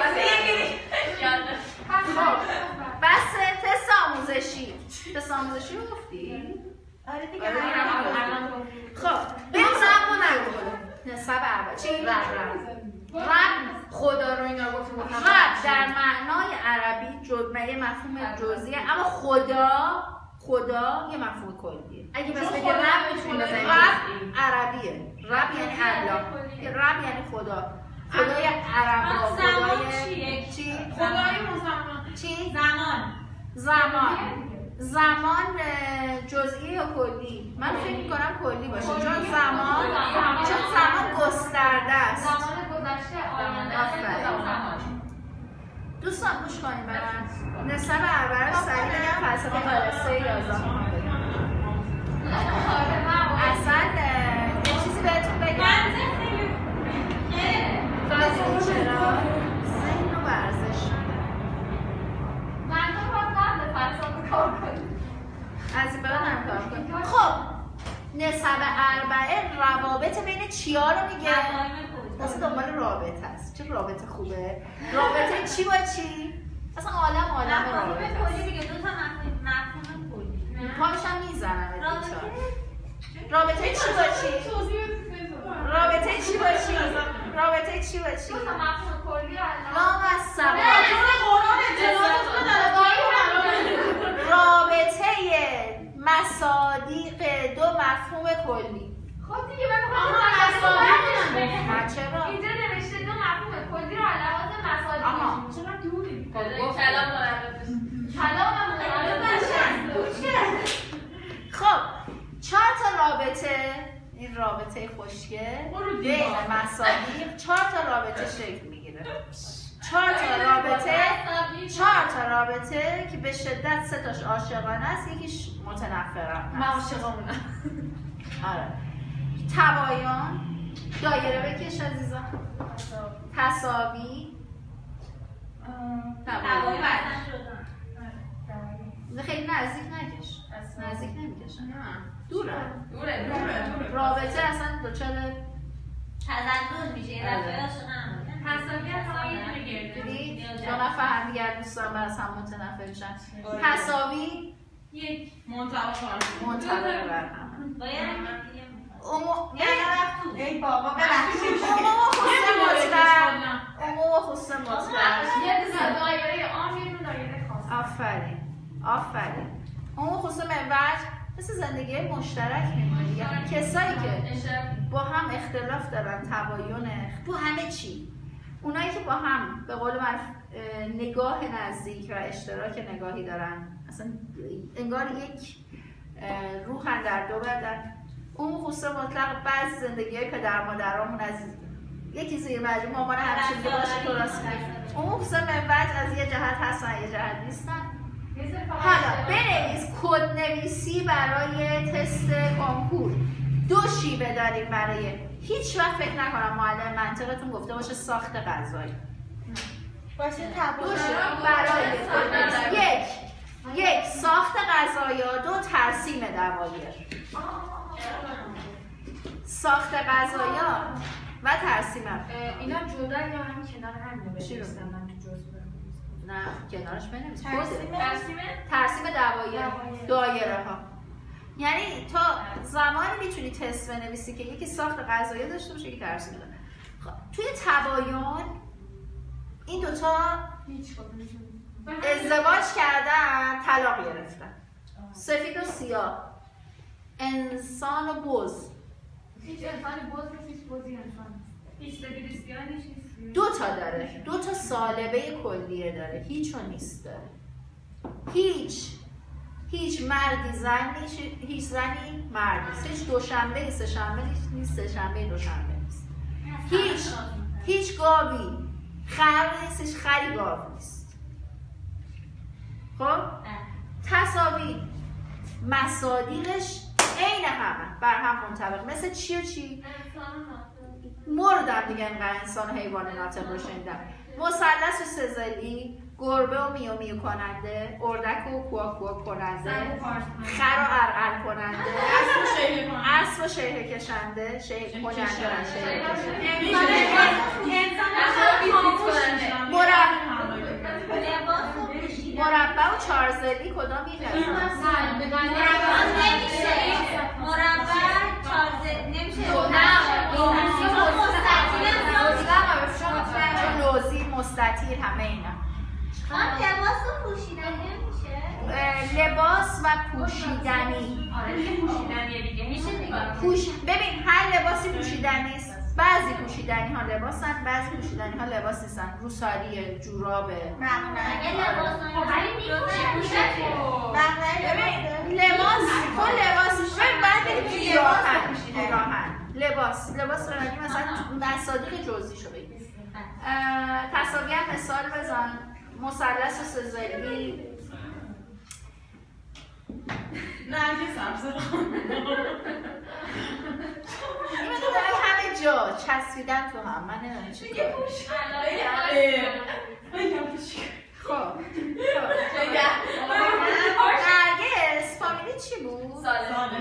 خب بس تست آموزشی تست آموزشی رو گفتی؟ آره دیگه. خب بریم زبون نگو نسب اول چی؟ رب رب خدا رو اینا گفتیم رب در معنای عربی جمله مفهوم جزئیه اما خدا خدا یه مفهوم کلیه. اگه بس بگه رب میتونی بزنید رب عربیه. رب یعنی الله. رب یعنی خدا. خدای عربا خدای چی؟ خدای مسلمان چی؟ زمان زمان زمان جزئی یا کلی؟ من فکر می‌کنم کلی باشه چون زمان چون زمان گسترده است. زمان گذشته آینده. دوستان گوش کنید به من. نسب اول سریع بگم فلسفه مدرسه یازدهم اصلا یه چیزی بهتون بگم. میدونی چرا؟ ذهن رو ورزش میده. من تو باید قبل فلسفه کار کنیم. از این بعد هم کار کنیم. خب نسب اربعه روابط بین چیا رو میگه؟ اصلا دنبال رابطه است. چه رابطه خوبه؟ رابطه چی با چی؟ اصلا عالم عالم رابطه است. کلی دیگه دو تا مفهوم مفهوم کلی پاش هم میزنم بیچاره. رابطه چی با چی؟ رابطه چی با چی؟ رابطه چی با چی؟ دو تا مفهوم کلی لام از سبا قرآن اطلاعات رو داره رابطه مصادیق دو مفهوم کلی. خب دیگه من می‌خوام نه چرا؟ اینجا نوشته دو مفهوم کلی رو علاوه مصادیق. آها چرا دوری؟ کلام مربوط کلام مربوط خب چهار تا رابطه این رابطه خوشگه بین مصادیق چهار تا رابطه شکل میگیره. چهار تا رابطه چهار تا رابطه که به شدت سه تاش عاشقانه است یکیش متنفرانه. من عاشقامونم. آره. تباین دایره بکش عزیزم. تساوی تباین خیلی نزدیک نکش. نزدیک نمیکشن. دوره. دوره دوره دوره. رابطه اصلا دوچار تزلزل میشه یه دفعه عاشقم تساویت ها یه دونه گرده. دیدی؟ دو نفر هم دیگر دوستان بر از هم متنفر میشن. تساوی یک منطقه کار منطبق بر هم. باید عموم ای بابا ببخشید. عموم و خصوص مطلق عموم و خصوص مطلق یه دونه دایره عام یه دونه دایره خاص. آفرین آفرین عموم و خصوص محور مثل زندگی مشترک میمونه یعنی کسایی که با هم اختلاف دارن تباین تو همه چی اونایی که با هم به قول من نگاه نزدیک و اشتراک نگاهی دارن اصلا انگار یک روحن در دو بدن. اون خصوص مطلق بعض زندگی های پدر مادرامون از یکی زیر مجموع مامان همیشه که باشه تو راست میگه. اون خصوص محور از یه جهت هستن یه جهت نیستن. حالا بنویس کد نویسی برای تست کنکور. دو شیوه داریم برای هیچ وقت فکر نکنم معلم منطقتون گفته باشه ساخت غذایی. واسه تبادل دو برای یک یک ساخت غذایا، دو ترسیم دوایر. ساخت غذایا و ترسیم. اینا جدا یا هم کنار هم بنویسن؟ من تو جزء نه کنارش بنویس. ترسیم ترسیم دوایر دایره ها. یعنی تا زمانی میتونی تست بنویسی که یکی ساخت غذایا داشته باشه یکی ترسیم داره. خب توی تباین این دوتا ازدواج کردن طلاق گرفتن. سفید و سیاه، انسان و بز. هیچ انسانی بز نیست، هیچ بزی انسان نیست. هیچ سفید سیاه نیست. دو تا داره، دو تا سالبه کلیه داره، هیچ و نیست داره. هیچ هیچ مردی زن نیست، هیچ زنی مرد نیست. هیچ دوشنبه سه شنبه نیست، سه شنبه دوشنبه نیست. هیچ هیچ گاوی خر نیست، هیچ خری گاو نیست. خب تصاویر مصادیقش عین همه، بر هم منطبق. مثل چی و چی؟ مردم دیگه اینقدر انسان و حیوان ناطق رو شنیدم. مثلث و سه‌ضلعی، گربه و میو میو کننده، اردک و کوآک کوآک کننده، خر و عرعر کننده، اسب و شیهه کشنده، شیهه کننده نه شیهه کشنده. مربع و چهارضلعی کدام یک هست؟ نمیشه. مربع چهارضلعی نمیشه. چون لوزی مستطیل همه اینا. آن لباس رو پوشیدن نمیشه؟ لباس و پوشیدنی. پوشیدنیه دیگه میشه دیگه. پوش ببین هر لباسی پوشیدنی نیست. بعضی پوشیدنی ها لباسن، بعضی پوشیدنی ها لباس نیستن. روساریه، جورابه. مقنعه لباس ببین لباس کل لباسش ببین بعد بریم پیراهن پیراهن لباس لباس رو نگیم مثلا مصادیق جزئی شو بگیم. تصاویر مثال بزن. مثلث و سه‌ضلعی نرگس سبز این رو داره همه جا چسبیدن تو هم. من نمیدونم چی کنم. خب نرگس فامیلی چی بود؟ ساله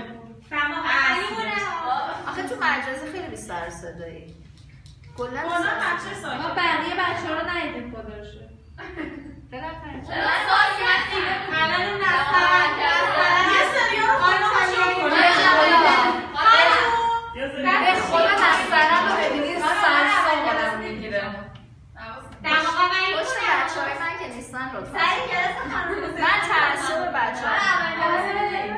آخه تو مجازه خیلی بی سر و صدایی. کلا بچه ساله ما بقیه بچه ها رو ندیدیم خدا رو شکر. دلم تنگ شد. الان نستن یه سریا رو به خدا نسترم رو ببینید سرسان گرم میگیره. پشت بچه های من که نیستن لطفا من ترسیم بچه های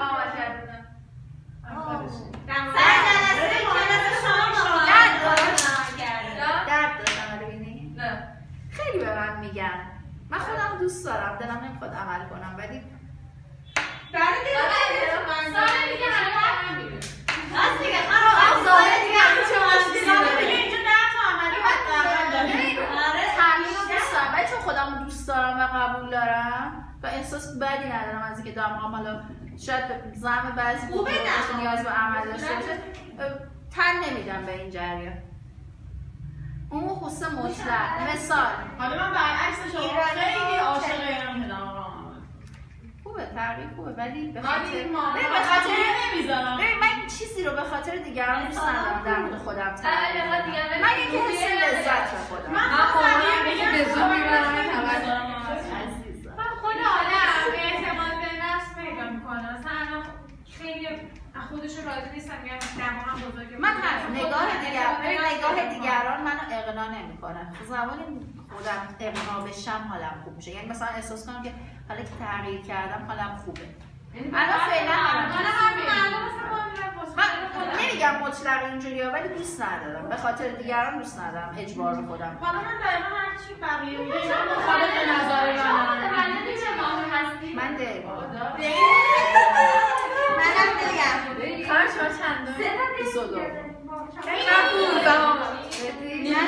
درد داشتم رو بینی؟ خیلی به من میگن. من خودم دوست دارم دلم نمیخواد عمل کنم ولی برای ساله دیگه همه میره راست میگه من ساله دیگه ساله دیگه اینجا ده تا عملی حداقل داریم. تغییر رو دوست دارم ولی چون خودم رو دوست دارم و قبول دارم و احساس بدی ندارم از اینکه دارم حالا شاید زعم بعضی بود باشه نیاز به عمل داشته باشه تن نمیدم به این جریان. اون خصوص مطلق مثال حالا من برعکس شما خیلی عاشق اینم که دارم راه عمل خوبه تغییر خوبه ولی به من خاطر این مامان ببین به خاطر نمیذارم. ببین من این چیزی رو به خاطر دیگران دوست ندارم در مورد خودم تغییر بدم. من یکی حس لذت به خودم من خودم میگم به زور میبرم عزیزم. خود آدم اعتماد به نفس پیدا میکنه. مثلا خیلی خودش راضی نیستم میگم دماغم بزرگه. من هم نگاه دیگر ببین نگاه دیگران منو اقناع نمیکنه. زمانی خودم اقناع بشم حالم خوب میشه. یعنی مثلا احساس کنم که حالا که تغییر کردم حالم خوبه. الان فعلا من نمیگم مطلق اینجوریه ولی دوست ندارم. به خاطر دیگران دوست ندارم اجبار به خودم. حالا من دقیقا هر چی بقیه میگم مخالف نظر منم. من دقیقا منم بگم کار شما چند داره؟ بیست و دو من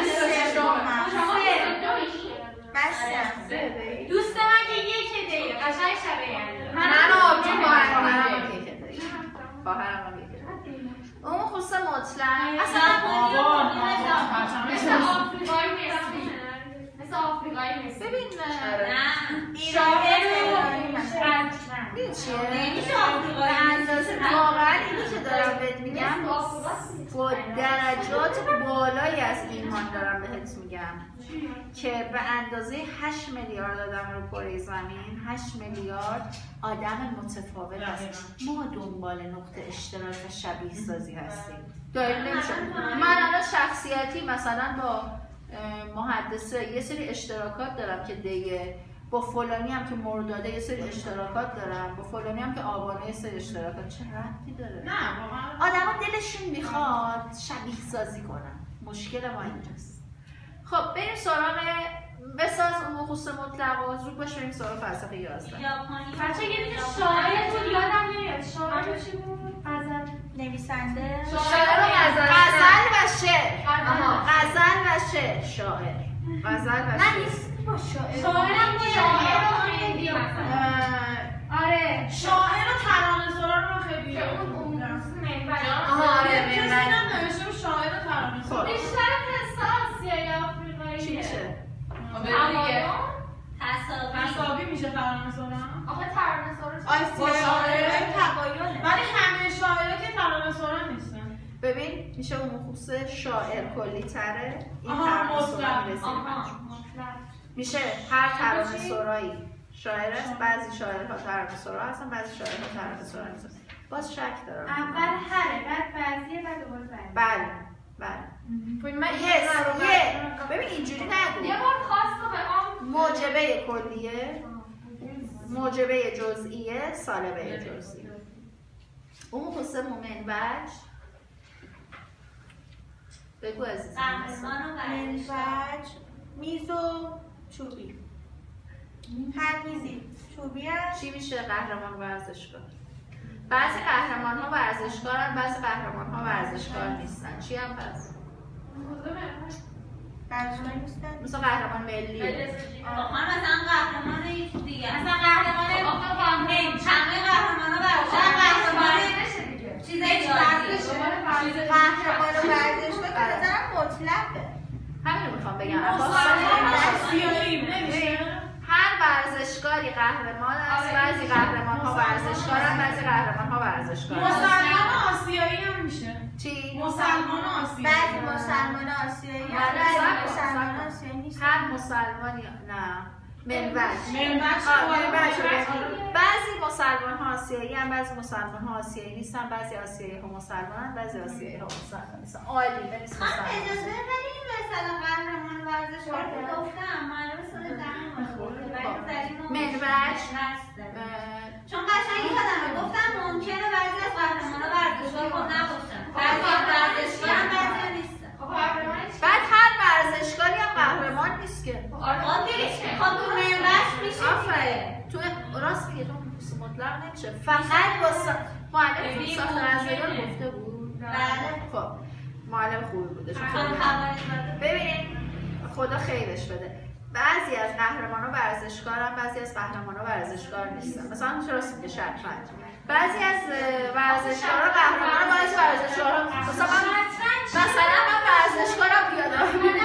بستم دوست من که یک دقیقه قشنگ شبه یعنی من آبی خواهرم یک دقیقه خواهرم یک دقیقه اون خصوص مطلق مثل آفریقایی مثل آفریقایی تهرانی نیست. ببین نه شاعر ایرانی مثلا ببین چیه؟ نمیشه به آفریقایی اندازه واقعا اینی که دارم بهت میگم با درجات بالایی از ایمان دارم بهت میگم که به اندازه هشت میلیارد آدم رو کره زمین، هشت میلیارد آدم متفاوت هست. ما دنبال نقطه اشتراک و شبیه سازی هستیم. داریم نمیشه. من الان شخصیتی مثلا با محدثه یه سری اشتراکات دارم که دیگه، با فلانی هم که مرداده یه سری اشتراکات دارم، با فلانی هم که آبانه یه سری اشتراکات. چه ربطی داره؟ نه واقعا آدم ها دلشون میخواد شبیه سازی کنن. مشکل ما اینجاست. خب بریم سراغ بساز موخوص مطلق و زود باش بریم سراغ فلسفه یازده. ژاپنی بچه یه دونه شاعر بود یادم نمیاد. شاعر چی بود؟ غزل نویسنده شاعر و غزل. غزل و شعر. آها. غزل و شعر. شاعر. غزل و نه شعر. نیست با شاعر شاعرم بود. شاعر و هندی مثلا. اه، آره. شاعر و ترانه‌سرا رو من خیلی که اون اون منبع. آها، آره، کسی منبع. هم نوشته بود شاعر و ترانه‌سرا. خب. بیشتر قصه آسیایی آفریقاییه. چی میشه؟ تمایل. تصاویر تصاوی میشه ترانه‌سرا؟ آخه ترانه‌سرا چی؟ آسیای شاعرهای تبایونه ولی همه شاعرها که ترانه‌سرا نیستن. ببین میشه اون خصوص شاعر کلی تره، این آها، ترانه مطلق. سرا میرسیم. آها مطلق. میشه هر ترانه سرایی شاعر است. بعضی شاعرها ترانه سرا هستن، بعضی شاعرها ترانه سرا نیستن. باز شک دارم. اول هره بعد بعضیه بعد دوباره بعضیه. بله بله. من یس یه ببین اینجوری نگو. یه بار خواست رو به آم موجبه کلیه، موجبه جزئیه، سالبه جزئی. اون خصوص منبج بگو عزیزم. قهرمان و ورزشکار منبج میز و چوبی هر میزی چوبی هست چی میشه قهرمان ورزشکار؟ بعضی قهرمان ها ورزشکارن، بعضی قهرمان ها ورزشکار نیستن. چی هم پس؟ ورزشکار نیستن مثل قهرمان ملی. آخه مثلا قهرمان یه چیز دیگه مثلا قهرمان همه قهرمان ها ورزشکار قهرمان چیزای ریاضی قهرمان و ورزشکار به نظرم مطلقه همین رو میخوام بگم. آسیایی نمیشه؟ هر ورزشکاری قهرمان است. بعضی قهرمان ها ورزشکارن، بعضی قهرمان ها ورزشکار نیستن. مسلمان آسیایی هم میشه. چی؟ مسلمان آسیایی. بعضی مسلمان آسیایی نه، هم بعضی صبر کن، مسلمان صبر کن. آسیایی نیستن هر مسلمانی نه منبج منبج آه، آره، منبج رو منبج. بگو. بعضی مسلمان ها آسیایی هم، بعضی مسلمان ها آسیایی نیستن، بعضی آسیایی ها مسلمان، بعضی آسیایی ها مسلمان نیستن. عالی بنویس من مسلمان. اجازه بدین مثلا قهرمان ورزشکار که گفتم معلومه سال دهم خورده ولی در این منبج هسته اه، چون قشنگ یادمه گفتم ممکنه بعضی از قهرمانا ورزشکار خب نباشن بعضی از ورزشکار هم بعضی نیستن خب قهرمان چی؟ بعد هر ورزشکاری هم قهرمان نیست که. خب میشه خب تو منبش میشه آفرین. تو راست میگه، تو خصوص مطلق نمیشه. فقط با معلم تو ساخت غذایی گفته بود. بله خب معلم خوبی بوده. چون خب خیلی- خبری ببینید خدا خیرش بده. بعضی از قهرمان‌ها ورزشکارن، بعضی از قهرمان‌ها ورزشکار نیستن. مثلا چرا میگه شطرنج. بعضی از ورزشکارا قهرمان، بعضی ورزشکارا مثلا مثلا من ورزشکارم پیاده.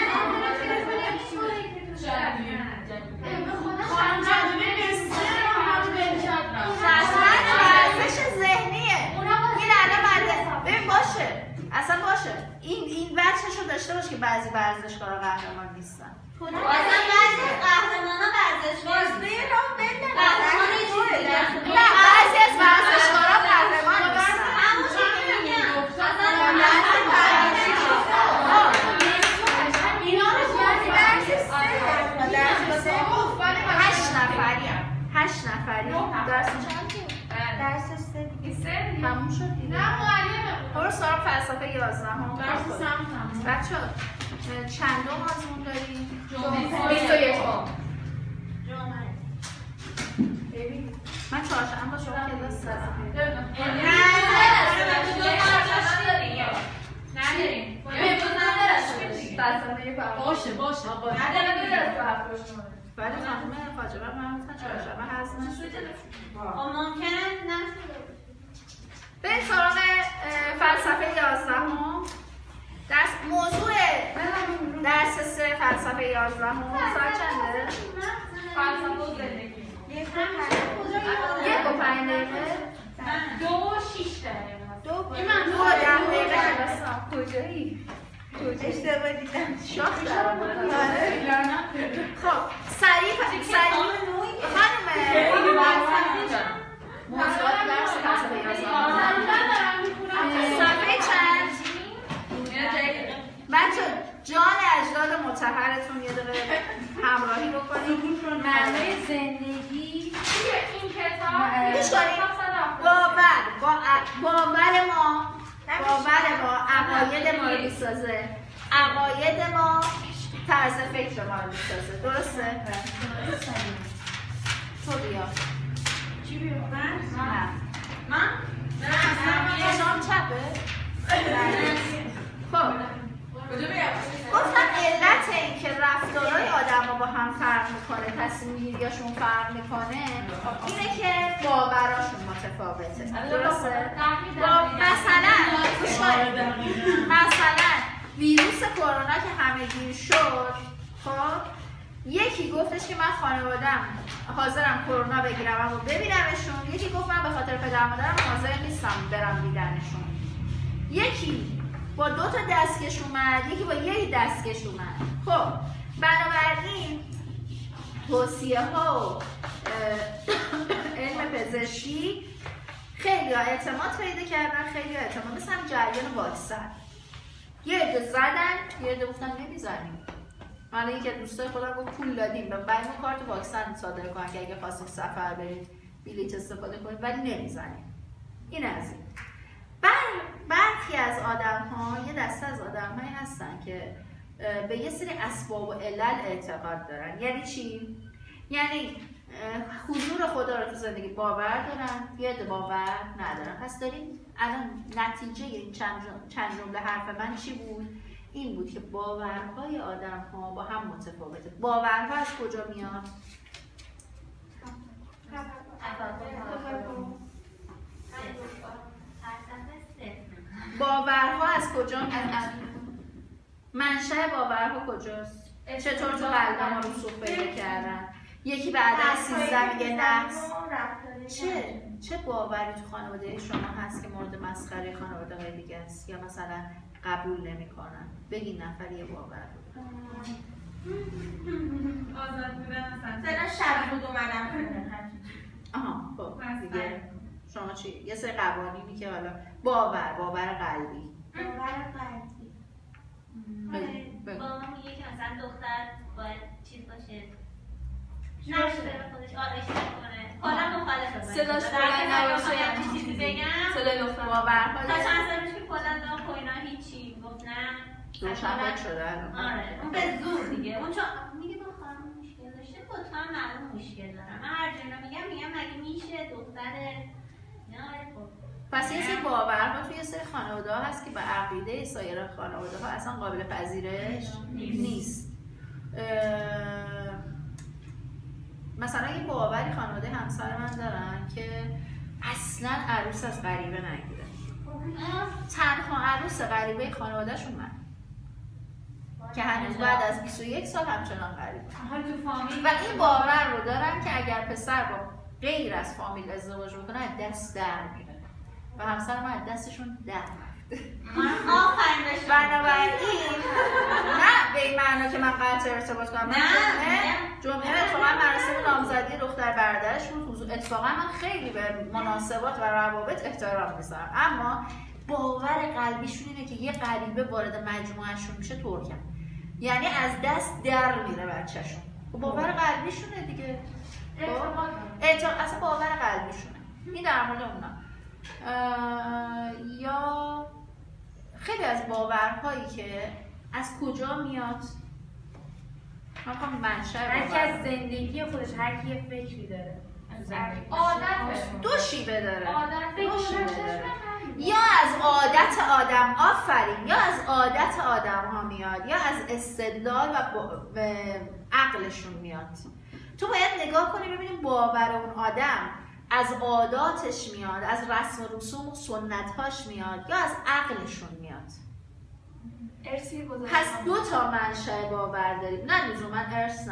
خانم جدیده نصفه رو هم بلکت رفت. شطرنج ورزش ذهنیه. این الان بعد ببین باشه. اصلا باشه. این این وجهش رو داشته باشه که بعضی ورزشکارا قهرمان نیستن. اصلا بعضی از قهرمانا ورزشکار نیستن قهرمان یه چیز دیگه است. نه بعضی از ورزشکارا قهرمان نیستن. همون چیزی که میگم اصلا اینا رو زیادی درس سه درس سه هشت نفری هشت نفری درس چند؟ درس سه دیگه تموم شد دیگه. نه معلمه. برو سراغ فلسفه یازده هم. درس سمتم. بچه چندم آزمون داریم؟ بیست و یکم. من چهارشنبه با شما کلاس دارم. نداریم. باشه باشه. ولی خانم خاجبه من گفتن چهارشنبه هست نشد. ممکنه نشده بریم سراغ اه، فلسفه یازده هم. درس موضوع درس سه فلسفه یازده هم ساعت چنده؟ فلسفه و زندگی. یک و پنج یک و پنج دقیقه دو و شیش دقیقه. دو این من دو ده دقیقه کلاسم. کجایی؟ اشتباه دیدم. شاخ دارم. خب سریع سریع خانم موضوعات درس فلسفه ریاضیات صفحه چند؟ بچه جان اجداد مطهرتون یه دقیقه همراهی بکنید. معنای زندگی این کتاب گوش کنید. باور با باور ما باور ما عقاید ما رو میسازه. عقاید ما طرز فکر ما رو میسازه. درسته؟ تو بیا. چی بیام؟ من؟ نه. من؟ نه شام چپه؟ خب کجا بیام؟ گفتم علت این که رفتارهای آدم ها با هم فرق میکنه، تصمیم گیریاشون فرق میکنه اینه که باوراشون متفاوته. درسته؟ با مثلا گوش کنید. مثلا ویروس کرونا که همه گیر شد، خب یکی گفتش که من خانوادم حاضرم کرونا بگیرم اما ببینمشون، یکی گفت من به خاطر پدر مادرم حاضر نیستم برم دیدنشون. یکی با دو تا دستکش اومد، یکی با یک دستکش اومد. خب بنابراین توصیه ها و علم پزشکی خیلی ها اعتماد پیدا کردن، خیلی ها اعتماد مثل هم جریان واکسن. یه عده زدن، یه عده گفتن نمیزنیم. من یکی از دوستای خودم گفت پول دادیم به بعد ما کارت واکسن صادر کنن که اگه خواستید سفر برید بلیط استفاده کنید ولی نمیزنیم. این از این. برخی از آدم ها یه دسته از آدم هایی هستن که به یه سری اسباب و علل اعتقاد دارن. یعنی چی؟ یعنی حضور خدا رو تو زندگی باور دارن، یه عده باور ندارن. پس داریم الان نتیجه این چند جمله حرف من چی بود؟ این بود که باورهای آدم ها با هم متفاوته. باورها از کجا میاد؟ باورها از کجا میاد؟ منشأ باورها کجاست؟ چطور تو قلب ما رسوخ پیدا کردن؟ یکی به عدد سیزده میگه نقص. چه چه باوری تو خانواده شما هست که مورد مسخره خانواده های دیگه است یا مثلا قبول نمی‌کنن؟ بگین نفر یه باور. آزاد بودن مثلا سنا شب بود اومدم خونه. آها خب دیگه شما چی؟ یه سری قوانینی که حالا باور باور قلبی. باور قلبی. بابا میگه که مثلا دختر باید چیز باشه. نشه خودش آرایش کنه. حالا مخالفه. صداش بلند نباشه یعنی چیزی بگم. صدای دختر. باورها تا چند سال پیش که کلا داشت کوینا هیچی گفت نه. روشنفکر شده الان. آره اون به زور دیگه. اون چون میگه با خانم مشکل داشته خودت هم معلوم مشکل دارم. من هر جا میگم میگم مگه میشه دختره نه خب. پس یه سری باورها توی یه سری خانواده ها هست که به عقیده سایر خانواده ها اصلا قابل پذیرش نیست. مثلا یه باوری خانواده همسر من دارن که اصلا عروس از غریبه نگیره. تنها عروس غریبه خانوادهشون من که هنوز بعد از بیست و یک سال همچنان غریبه. و این باور رو دارن که اگر پسر با غیر از فامیل ازدواج بکنه دست در میره و همسر من از دستشون در رفته. آفرین بنابراین نه به این معنا که من قطع ارتباط کنم. من جمعه جمعه اتفاقا مراسم نامزدی دختر برادرش بود. اتفاقا من خیلی به مناسبات و روابط احترام میذارم، اما باور قلبیشون اینه که یه غریبه وارد مجموعهشون میشه ترکن، یعنی از دست در میره بچه‌شون. باور قلبیشونه دیگه. اعتقاد اصلا باور قلبیشونه. این در مورد اونا. یا خیلی از باورهایی که از کجا میاد؟ من میخوام منشأ هر کی از زندگی خودش هر کی یه فکری داره. عادت دو شیوه داره. عادت دو شیوه داره. یا از عادت آدم آفرین یا از عادت آدم ها میاد یا از استدلال و, و عقلشون میاد. تو باید نگاه کنی ببینیم باور اون آدم از عاداتش میاد، از رسم و رسوم و سنت‌هاش میاد یا از عقلشون میاد. ارثی گذاشتن. پس دو تا منشأ باور داریم، نه لزوما ارث نه.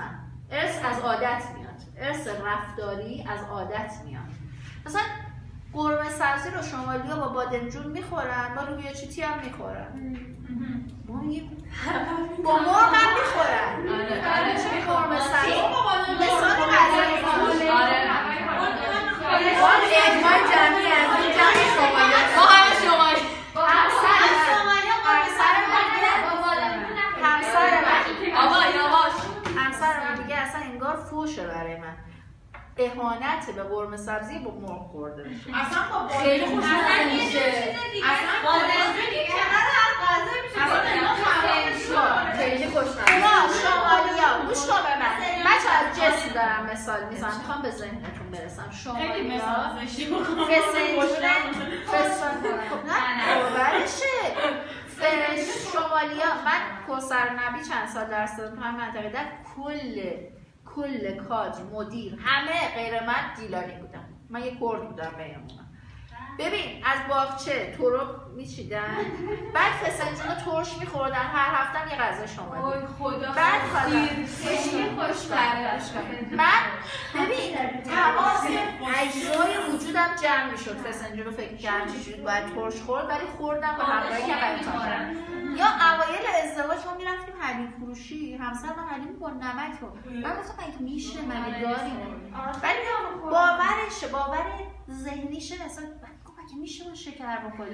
ارث از عادت میاد، ارث رفتاری از عادت میاد. مثلا قرمه سبزی رو شمالی‌ها با بادمجون میخورن، با لوبیا چیتی هم میخورن. ما میگیم با مرغ هم میخورن. آره چه قرمه سبزی مثال غذایی باشه. آره وای اجماع جمعی از این جمع شمالی ما همه شمالی همسر شمالی همسر من همسر من آبا یواش همسر من دیگه اصلا انگار فوشه برای من اهانت به قرمه سبزی با مرغ خورده بشه. اصلا با خیلی خوشمزه میشه. اصلا بادمجون کنار هر غذا میشه. اصلا خیلی خوشمزه. اونا شمالیا گوش کن به من. بچه‌ها از جسم دارم مثال میزنم. میخوام به ذهنتون برسم. شمالیا فسنجون فسنجون نه باورشه. شمالیا من کوثر نبی چند سال درس دادم تو همین منطقه در کل کل کادر مدیر همه غیر من دیلانی بودم. من یه کرد بودم بینمون. ببین از باغچه تورو میچیدن بعد فسنجون رو ترش میخوردن هر هفتم یه غذا شمالی. اوی خدا بعد حالا خوش برداشت من ببین تمام اجزای وجودم جمع میشد. فسنجون رو فکر کردم چجوری باید ترش خورد ولی خوردم به همراهی که امتحان. یا اوایل ازدواج ما میرفتیم حلیم فروشی همسر من حلیم با نمک رو من گفتم مگه میشه مگه داریم ولی باورشه باور ذهنیشه اصلا که میشه با شکر بخوریم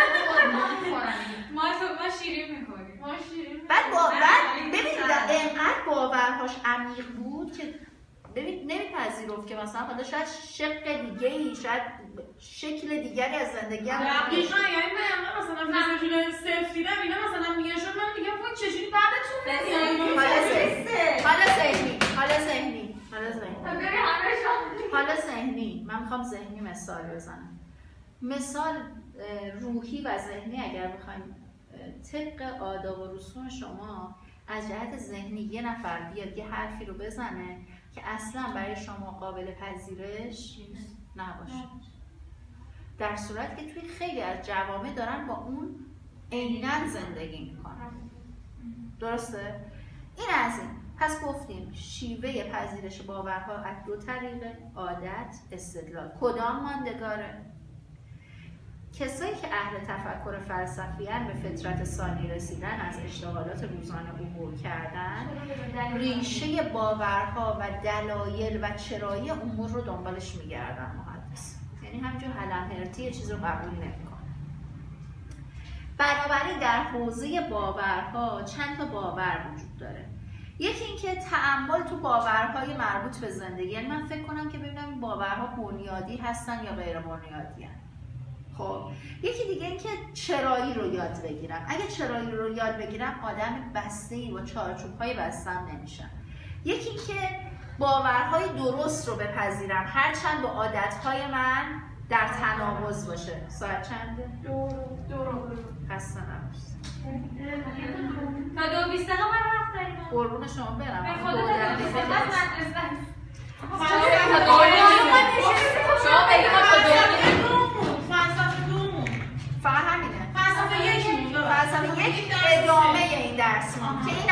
ما ما شیرین میکنیم ما شیرین بعد باور ببین اینقدر باورهاش عمیق بود که ببین نمیپذیرفت که مثلا خدا شاید شق دیگه ای شاید شکل دیگری از زندگی هم دقیقاً یعنی من مثلا فسنجون سفت دیدم اینا مثلا میگن شد من میگم وای چجوری بعدتون میاد حالا ذهنی حالا ذهنی حالا ذهنی حالا ذهنی من میخوام ذهنی مثال بزنم. مثال روحی و ذهنی اگر بخوایم طبق آداب و رسوم شما از جهت ذهنی یه نفر بیاد یه حرفی رو بزنه که اصلا برای شما قابل پذیرش نباشه در صورت که توی خیلی از جوامع دارن با اون عیناً زندگی میکنن. درسته؟ این از این. پس گفتیم شیوه پذیرش باورها از دو طریقه عادت استدلال. کدام ماندگاره؟ کسایی که اهل تفکر فلسفی ان به فطرت ثانی رسیدن از اشتغالات روزانه عبور کردن ریشه باورها و دلایل و چرایی امور رو دنبالش میگردن محدث یعنی همینجور هلمهرتی یه چیز رو قبول نمیکنه. بنابراین در حوزه باورها چند تا باور وجود داره. یکی اینکه تأمل تو باورهای مربوط به زندگی یعنی من فکر کنم که ببینم این باورها بنیادی هستن یا غیر بنیادی هستن. خب یکی دیگه این که چرایی رو یاد بگیرم. اگه چرایی رو یاد بگیرم آدم بسته‌ای و چارچوب‌های بسته‌ام نمیشم. یکی این که باورهای درست رو بپذیرم هرچند با عادتهای من در تناقض باشه. ساعت چنده؟ دو دو خسته نباشید. تا دو بیست دقیقه من وقت داریم. قربون شما برم. به خدا دقیقه من شما بگید ما تا دو فلسفه فقط همینه. فلسفه یک مونده. فلسفه یک ادامه این درس که این